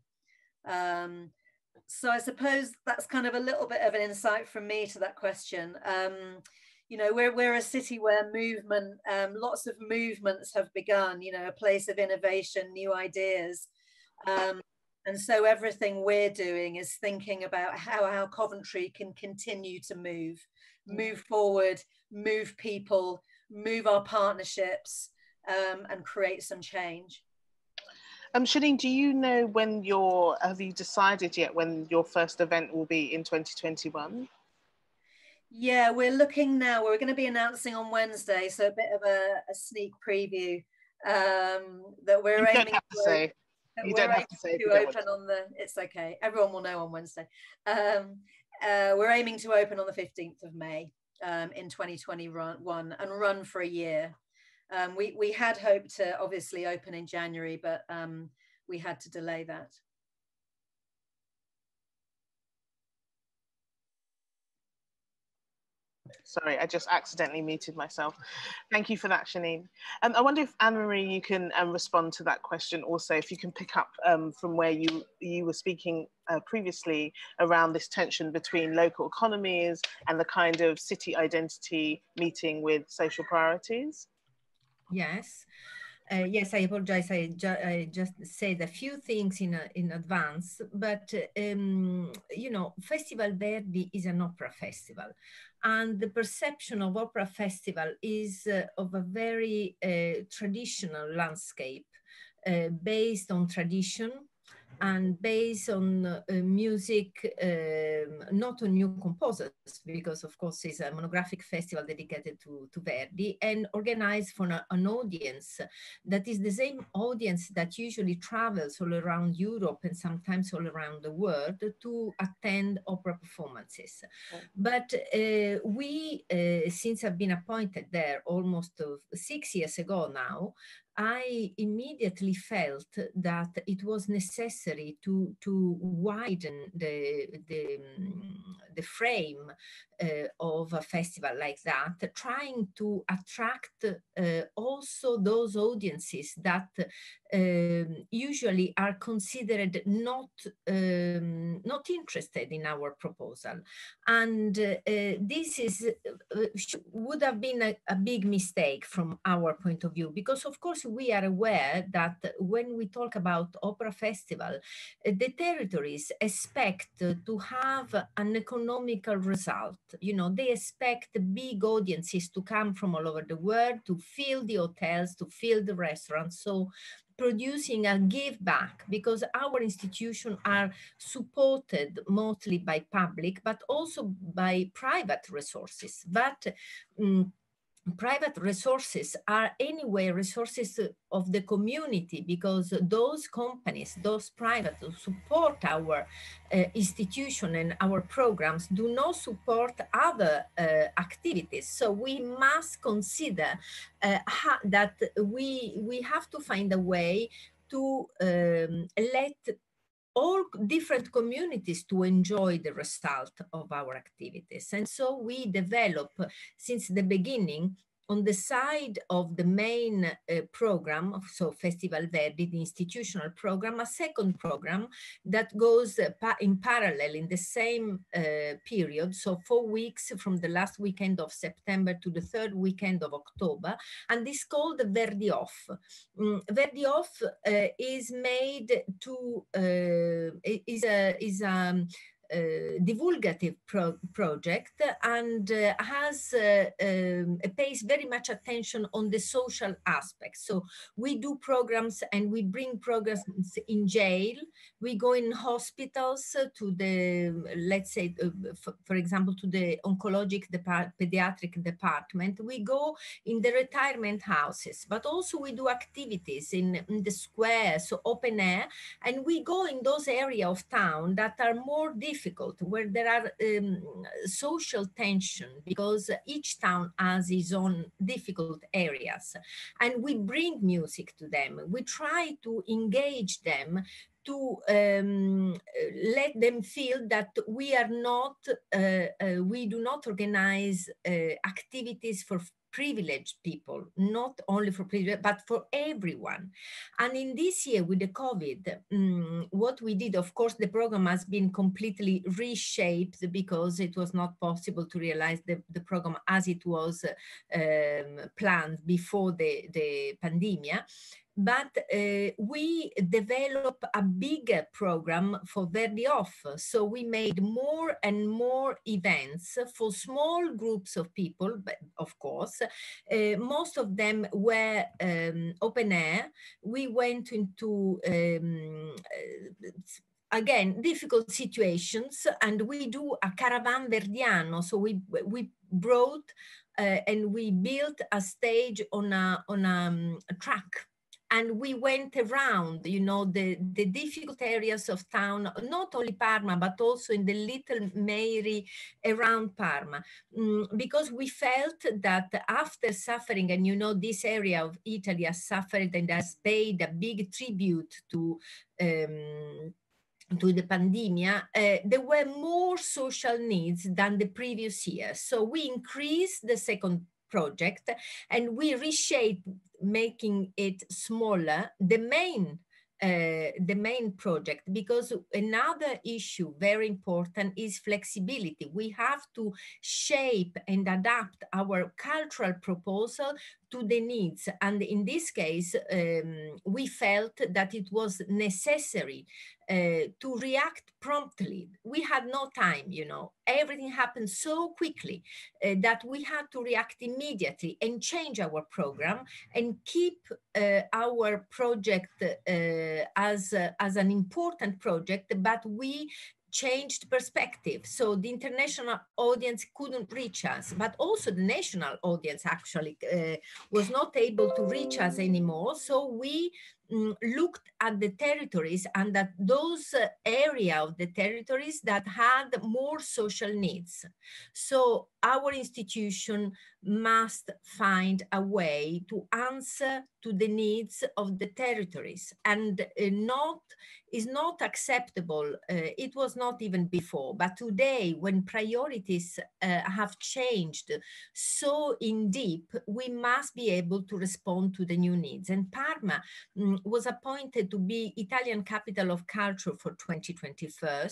Um, so I suppose that's kind of a little bit of an insight from me to that question. Um, you know, we're, we're a city where movement, um, lots of movements have begun, you know, a place of innovation, new ideas. Um, And so everything we're doing is thinking about how, how Coventry can continue to move, move forward, move people, move our partnerships, um, and create some change. Um, Shanine, do you know when your, have you decided yet when your first event will be in twenty twenty-one? Yeah, we're looking now, we're going to be announcing on Wednesday, so a bit of a, a sneak preview um, that we're you aiming don't have to say. You we're don't have to say to open on the, it's okay, everyone will know on Wednesday. Um, uh, we're aiming to open on the fifteenth of May um, in twenty twenty-one and run for a year. Um, we, we had hoped to obviously open in January, but um, we had to delay that. Sorry, I just accidentally muted myself. Thank you for that, Shanine. Um, I wonder if Anne-Marie, you can um, respond to that question also, if you can pick up um, from where you, you were speaking uh, previously around this tension between local economies and the kind of city identity meeting with social priorities. Yes. Uh, yes, I apologize. I, ju I just said a few things in, uh, in advance, but, um, you know, Festival Verdi is an opera festival. And the perception of opera festival is uh, of a very uh, traditional landscape uh, based on tradition and based on uh, music, um, not on new composers, because of course it's a monographic festival dedicated to, to Verdi and organized for a, an audience that is the same audience that usually travels all around Europe and sometimes all around the world to attend opera performances. Okay. But uh, we, uh, since I've been appointed there almost uh, six years ago now, I immediately felt that it was necessary to, to widen the, the, the frame uh, of a festival like that, trying to attract uh, also those audiences that um, usually are considered not, um, not interested in our proposal. And uh, this is, uh, would have been a, a big mistake from our point of view, because of course we are aware that when we talk about opera festival, the territories expect to have an economical result. You know, they expect big audiences to come from all over the world, to fill the hotels, to fill the restaurants. So producing a give back, because our institutions are supported mostly by public, but also by private resources. But um, private resources are anyway resources of the community, because those companies, those private who support our uh, institution and our programs do not support other uh, activities. So we must consider uh, that we, we have to find a way to um, let all different communities to enjoy the result of our activities. And so we develop since the beginning, on the side of the main uh, program, so Festival Verdi, the institutional program, a second program that goes uh, pa in parallel in the same uh, period, so four weeks from the last weekend of September to the third weekend of October, and it's called Verdi Off. Um, Verdi Off uh, is made to, uh, is a, is a, Uh, divulgative pro project and uh, has uh, um, pays very much attention on the social aspects. So we do programs and we bring programs in jail. We go in hospitals uh, to the, let's say, uh, for example, to the oncologic depart pediatric department. We go in the retirement houses, but also we do activities in, in the square, so open air, and we go in those areas of town that are more difficult, where there are um, social tension, because each town has its own difficult areas, and we bring music to them. We try to engage them, to um, let them feel that we are not, uh, uh, we do not organize uh, activities for privileged people, not only for privileged, but for everyone. And in this year with the COVID, um, what we did, of course, the program has been completely reshaped because it was not possible to realize the, the program as it was uh, um, planned before the, the pandemic. But uh, we developed a bigger program for Verdi Off. So we made more and more events for small groups of people, but of course, uh, most of them were um, open air. We went into um, uh, again, difficult situations, and we do a caravan verdiano. So we, we brought uh, and we built a stage on a, on a, um, a track. And we went around, you know, the, the difficult areas of town, not only Parma, but also in the little Mairie around Parma, um, because we felt that after suffering, and you know, this area of Italy has suffered and has paid a big tribute to um, to the pandemic, uh, there were more social needs than the previous year. So we increased the second project and we reshaped, making it smaller, the main Uh, the main project, because another issue very important is flexibility. We have to shape and adapt our cultural proposal to the needs. And in this case, um, we felt that it was necessary uh, to react promptly. We had no time, you know, everything happened so quickly uh, that we had to react immediately and change our program and keep uh, our project uh, as, uh, as an important project, but we changed perspective. So the international audience couldn't reach us, but also the national audience actually uh, was not able to reach us anymore. So we um, looked at the territories and at those uh, area of the territories that had more social needs. So our institution must find a way to answer to the needs of the territories, and uh, not is not acceptable. Uh, it was not even before, but today when priorities uh, have changed so in deep, we must be able to respond to the new needs. And Parma um, was appointed to be Italian Capital of Culture for twenty twenty-one,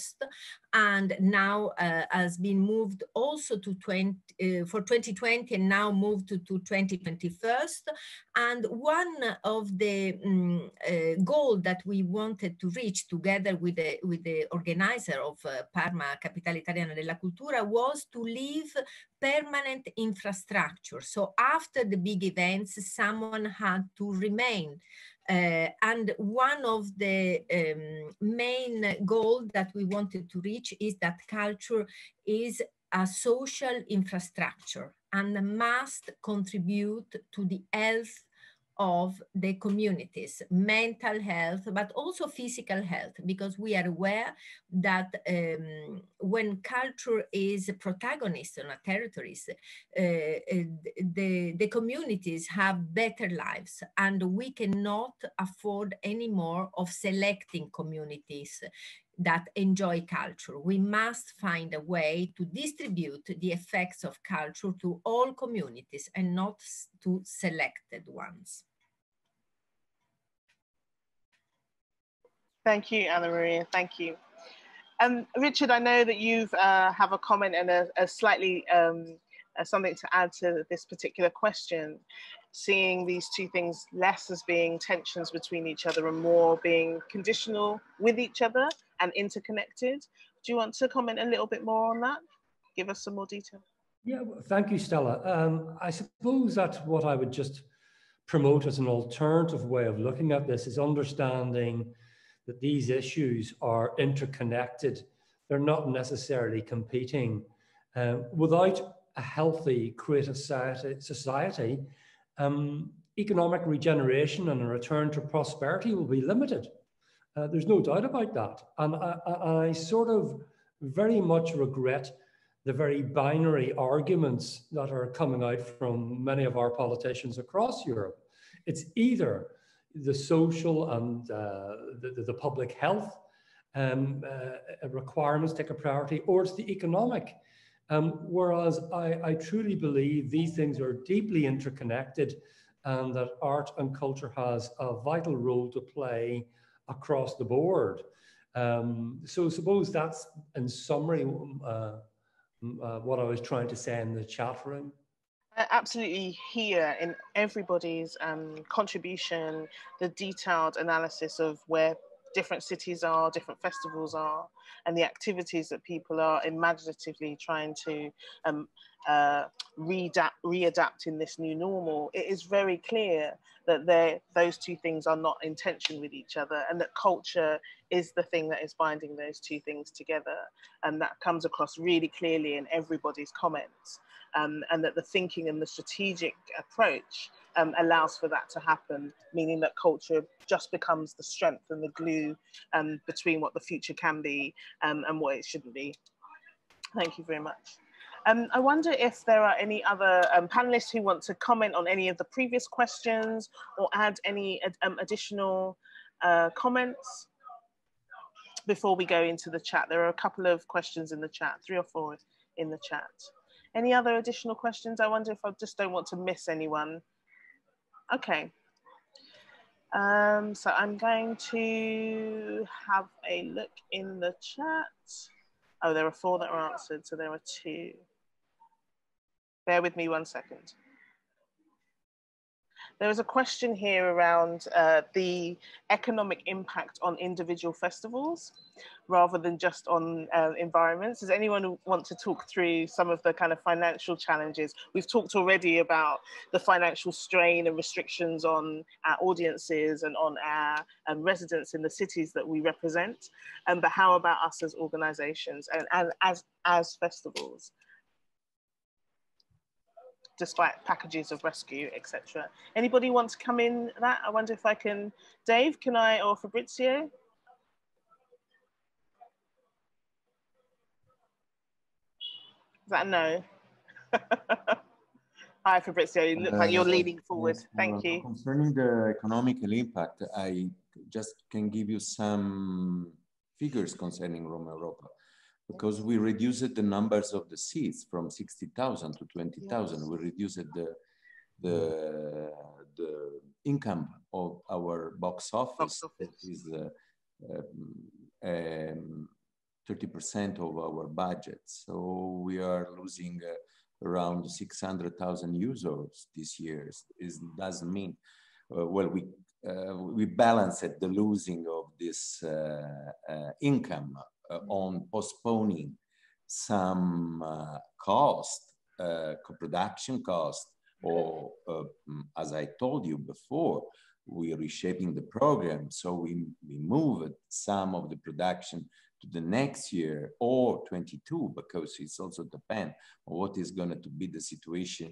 and now uh, has been moved also to twenty, uh, for twenty twenty, and now moved to, to twenty twenty-one. And one of the um, uh, goal that we wanted to reach together with the, with the organizer of uh, Parma Capitale Italiana della Cultura was to leave permanent infrastructure. So after the big events, someone had to remain. Uh, and one of the um, main goals that we wanted to reach is that culture is a social infrastructure and must contribute to the health of the communities, mental health, but also physical health, because we are aware that um, when culture is a protagonist on our territories, uh, the, the communities have better lives, and we cannot afford anymore of selecting communities that enjoy culture. We must find a way to distribute the effects of culture to all communities and not to selected ones. Thank you, Anna Maria. Thank you. Um, Richard, I know that you uh, have a comment and a, a slightly um, uh, something to add to this particular question, seeing these two things less as being tensions between each other and more being conditional with each other and interconnected. Do you want to comment a little bit more on that? Give us some more detail. Yeah, thank you, Stella. Um, I suppose that what I would just promote as an alternative way of looking at this is understanding that these issues are interconnected. They're not necessarily competing. Um, without a healthy, creative society, society um, economic regeneration and a return to prosperity will be limited. Uh, there's no doubt about that. And I, I, I sort of very much regret the very binary arguments that are coming out from many of our politicians across Europe. It's either the social and uh, the, the public health um, uh, requirements take a priority, or it's the economic. Um, whereas I, I truly believe these things are deeply interconnected, and that art and culture has a vital role to play across the board. Um, so I suppose that's, in summary, uh, uh, what I was trying to say in the chat room. I absolutely hear in everybody's um, contribution the detailed analysis of where different cities are, different festivals are, and the activities that people are imaginatively trying to um, uh, readapt, readapt in this new normal. It is very clear that those two things are not in tension with each other, and that culture is the thing that is binding those two things together. And that comes across really clearly in everybody's comments. Um, and that the thinking and the strategic approach um, allows for that to happen, meaning that culture just becomes the strength and the glue um, between what the future can be um, and what it shouldn't be. Thank you very much. Um, I wonder if there are any other um, panelists who want to comment on any of the previous questions or add any um, additional uh, comments before we go into the chat. There are a couple of questions in the chat, three or four in the chat. Any other additional questions? I wonder if I just don't want to miss anyone. Okay. Um, so I'm going to have a look in the chat. Oh, there are four that are answered, so there are two. Bear with me one second. There was a question here around uh, the economic impact on individual festivals rather than just on uh, environments. Does anyone want to talk through some of the kind of financial challenges? We've talked already about the financial strain and restrictions on our audiences and on our um, residents in the cities that we represent. Um, but how about us as organizations and, and as, as festivals? Despite packages of rescue, et cetera. Anybody want to come in that? I wonder if I can, Dave, can I, or Fabrizio? Is that a no? Hi, Fabrizio, you look uh, like you're leaning forward. Yes, Thank uh, you. Concerning the economical impact, I just can give you some figures concerning Roma Europa, because we reduced the numbers of the seats from sixty thousand to twenty thousand. Yes. We reduced the, the, the income of our box office, box office. That is uh, um, thirty percent of our budget. So we are losing uh, around six hundred thousand users this year. It doesn't mean, uh, well, we, uh, we balanced the losing of this uh, uh, income uh, on postponing some uh, cost, uh, co-production cost, or uh, as I told you before, we are reshaping the program. So we, we moved some of the production to the next year or twenty-two, because it's also depend on what is going to be the situation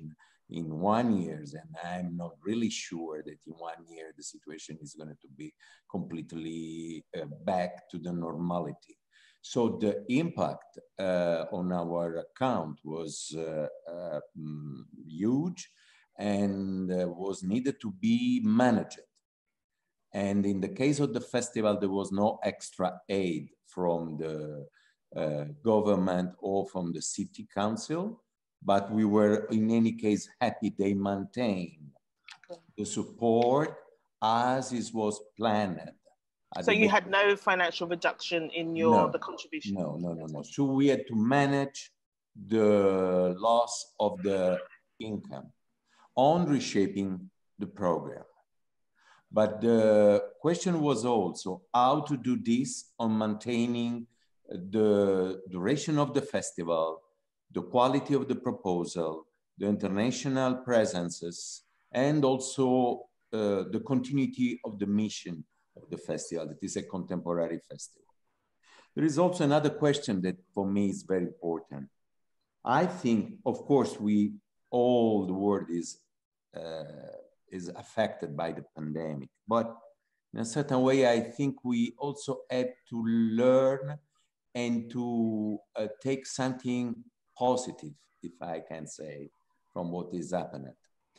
in one year, and I'm not really sure that in one year the situation is going to be completely uh, back to the normality. So the impact uh, on our account was uh, uh, mm, huge and uh, was needed to be managed. And in the case of the festival, there was no extra aid from the uh, government or from the city council, but we were in any case happy they maintained the support as it was planned. So you had no financial reduction in your no, the contribution? No, no, no, no. So we had to manage the loss of the income on reshaping the program. But the question was also how to do this on maintaining the duration of the festival, the quality of the proposal, the international presences, and also uh, the continuity of the mission of the festival. It is a contemporary festival. There is also another question that for me is very important. I think, of course, we, all the world is, uh, is affected by the pandemic, but in a certain way, I think we also have to learn and to uh, take something positive, if I can say, from what is happening.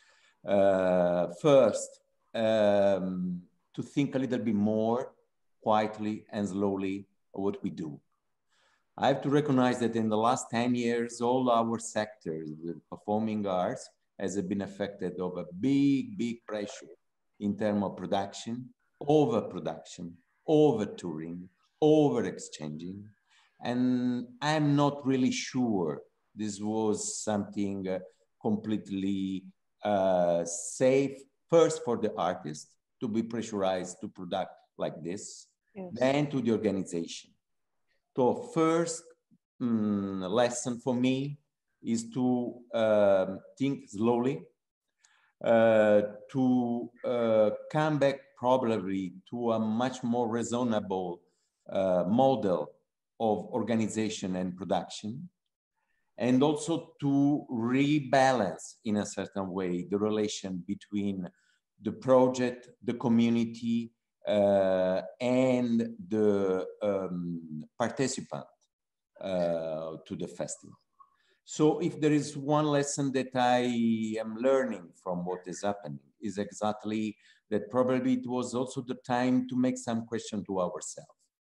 Uh, first, um, to think a little bit more quietly and slowly of what we do. I have to recognize that in the last ten years, all our sectors, the performing arts, has been affected of a big, big pressure in terms of production, overproduction, over-touring, over-exchanging. And I'm not really sure this was something uh, completely uh, safe, first for the artist to be pressurized to product like this, yes. Then to the organization. So first um, lesson for me is to uh, think slowly, uh, to uh, come back probably to a much more reasonable uh, model of organization and production, and also to rebalance in a certain way the relation between the project, the community, uh, and the um, participant uh, to the festival. So if there is one lesson that I am learning from what is happening is exactly that probably it was also the time to make some question to ourselves.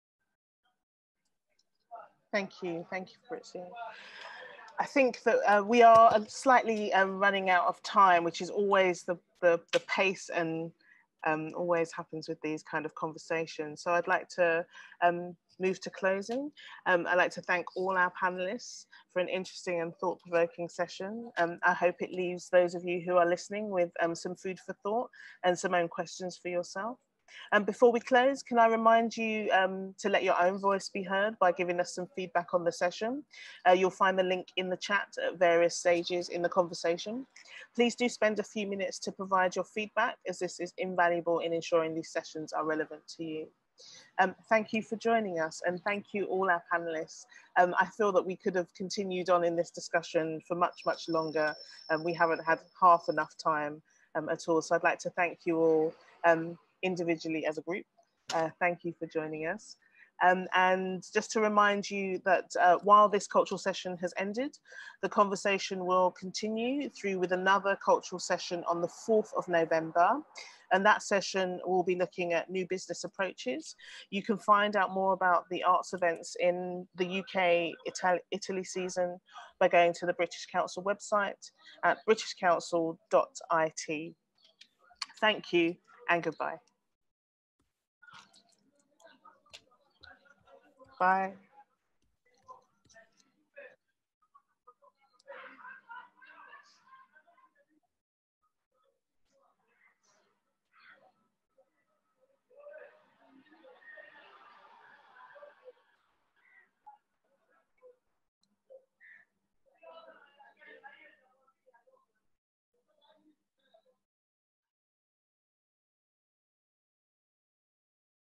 Thank you, thank you, Fabrizio. I think that uh, we are slightly um, running out of time, which is always the, the, the pace and um, always happens with these kind of conversations. So I'd like to um, move to closing. Um, I'd like to thank all our panelists for an interesting and thought-provoking session. Um, I hope it leaves those of you who are listening with um, some food for thought and some own questions for yourself. And um, before we close, can I remind you um, to let your own voice be heard by giving us some feedback on the session. Uh, you'll find the link in the chat at various stages in the conversation. Please do spend a few minutes to provide your feedback, as this is invaluable in ensuring these sessions are relevant to you. Um, thank you for joining us, and thank you all our panelists. Um, I feel that we could have continued on in this discussion for much, much longer, and we haven't had half enough time um, at all. So I'd like to thank you all um, individually as a group. Uh, thank you for joining us. Um, and just to remind you that uh, while this cultural session has ended, the conversation will continue through with another cultural session on the fourth of November. And that session will be looking at new business approaches. You can find out more about the arts events in the U K Italy, Italy season by going to the British Council website at british council dot I T. Thank you and goodbye. Bye.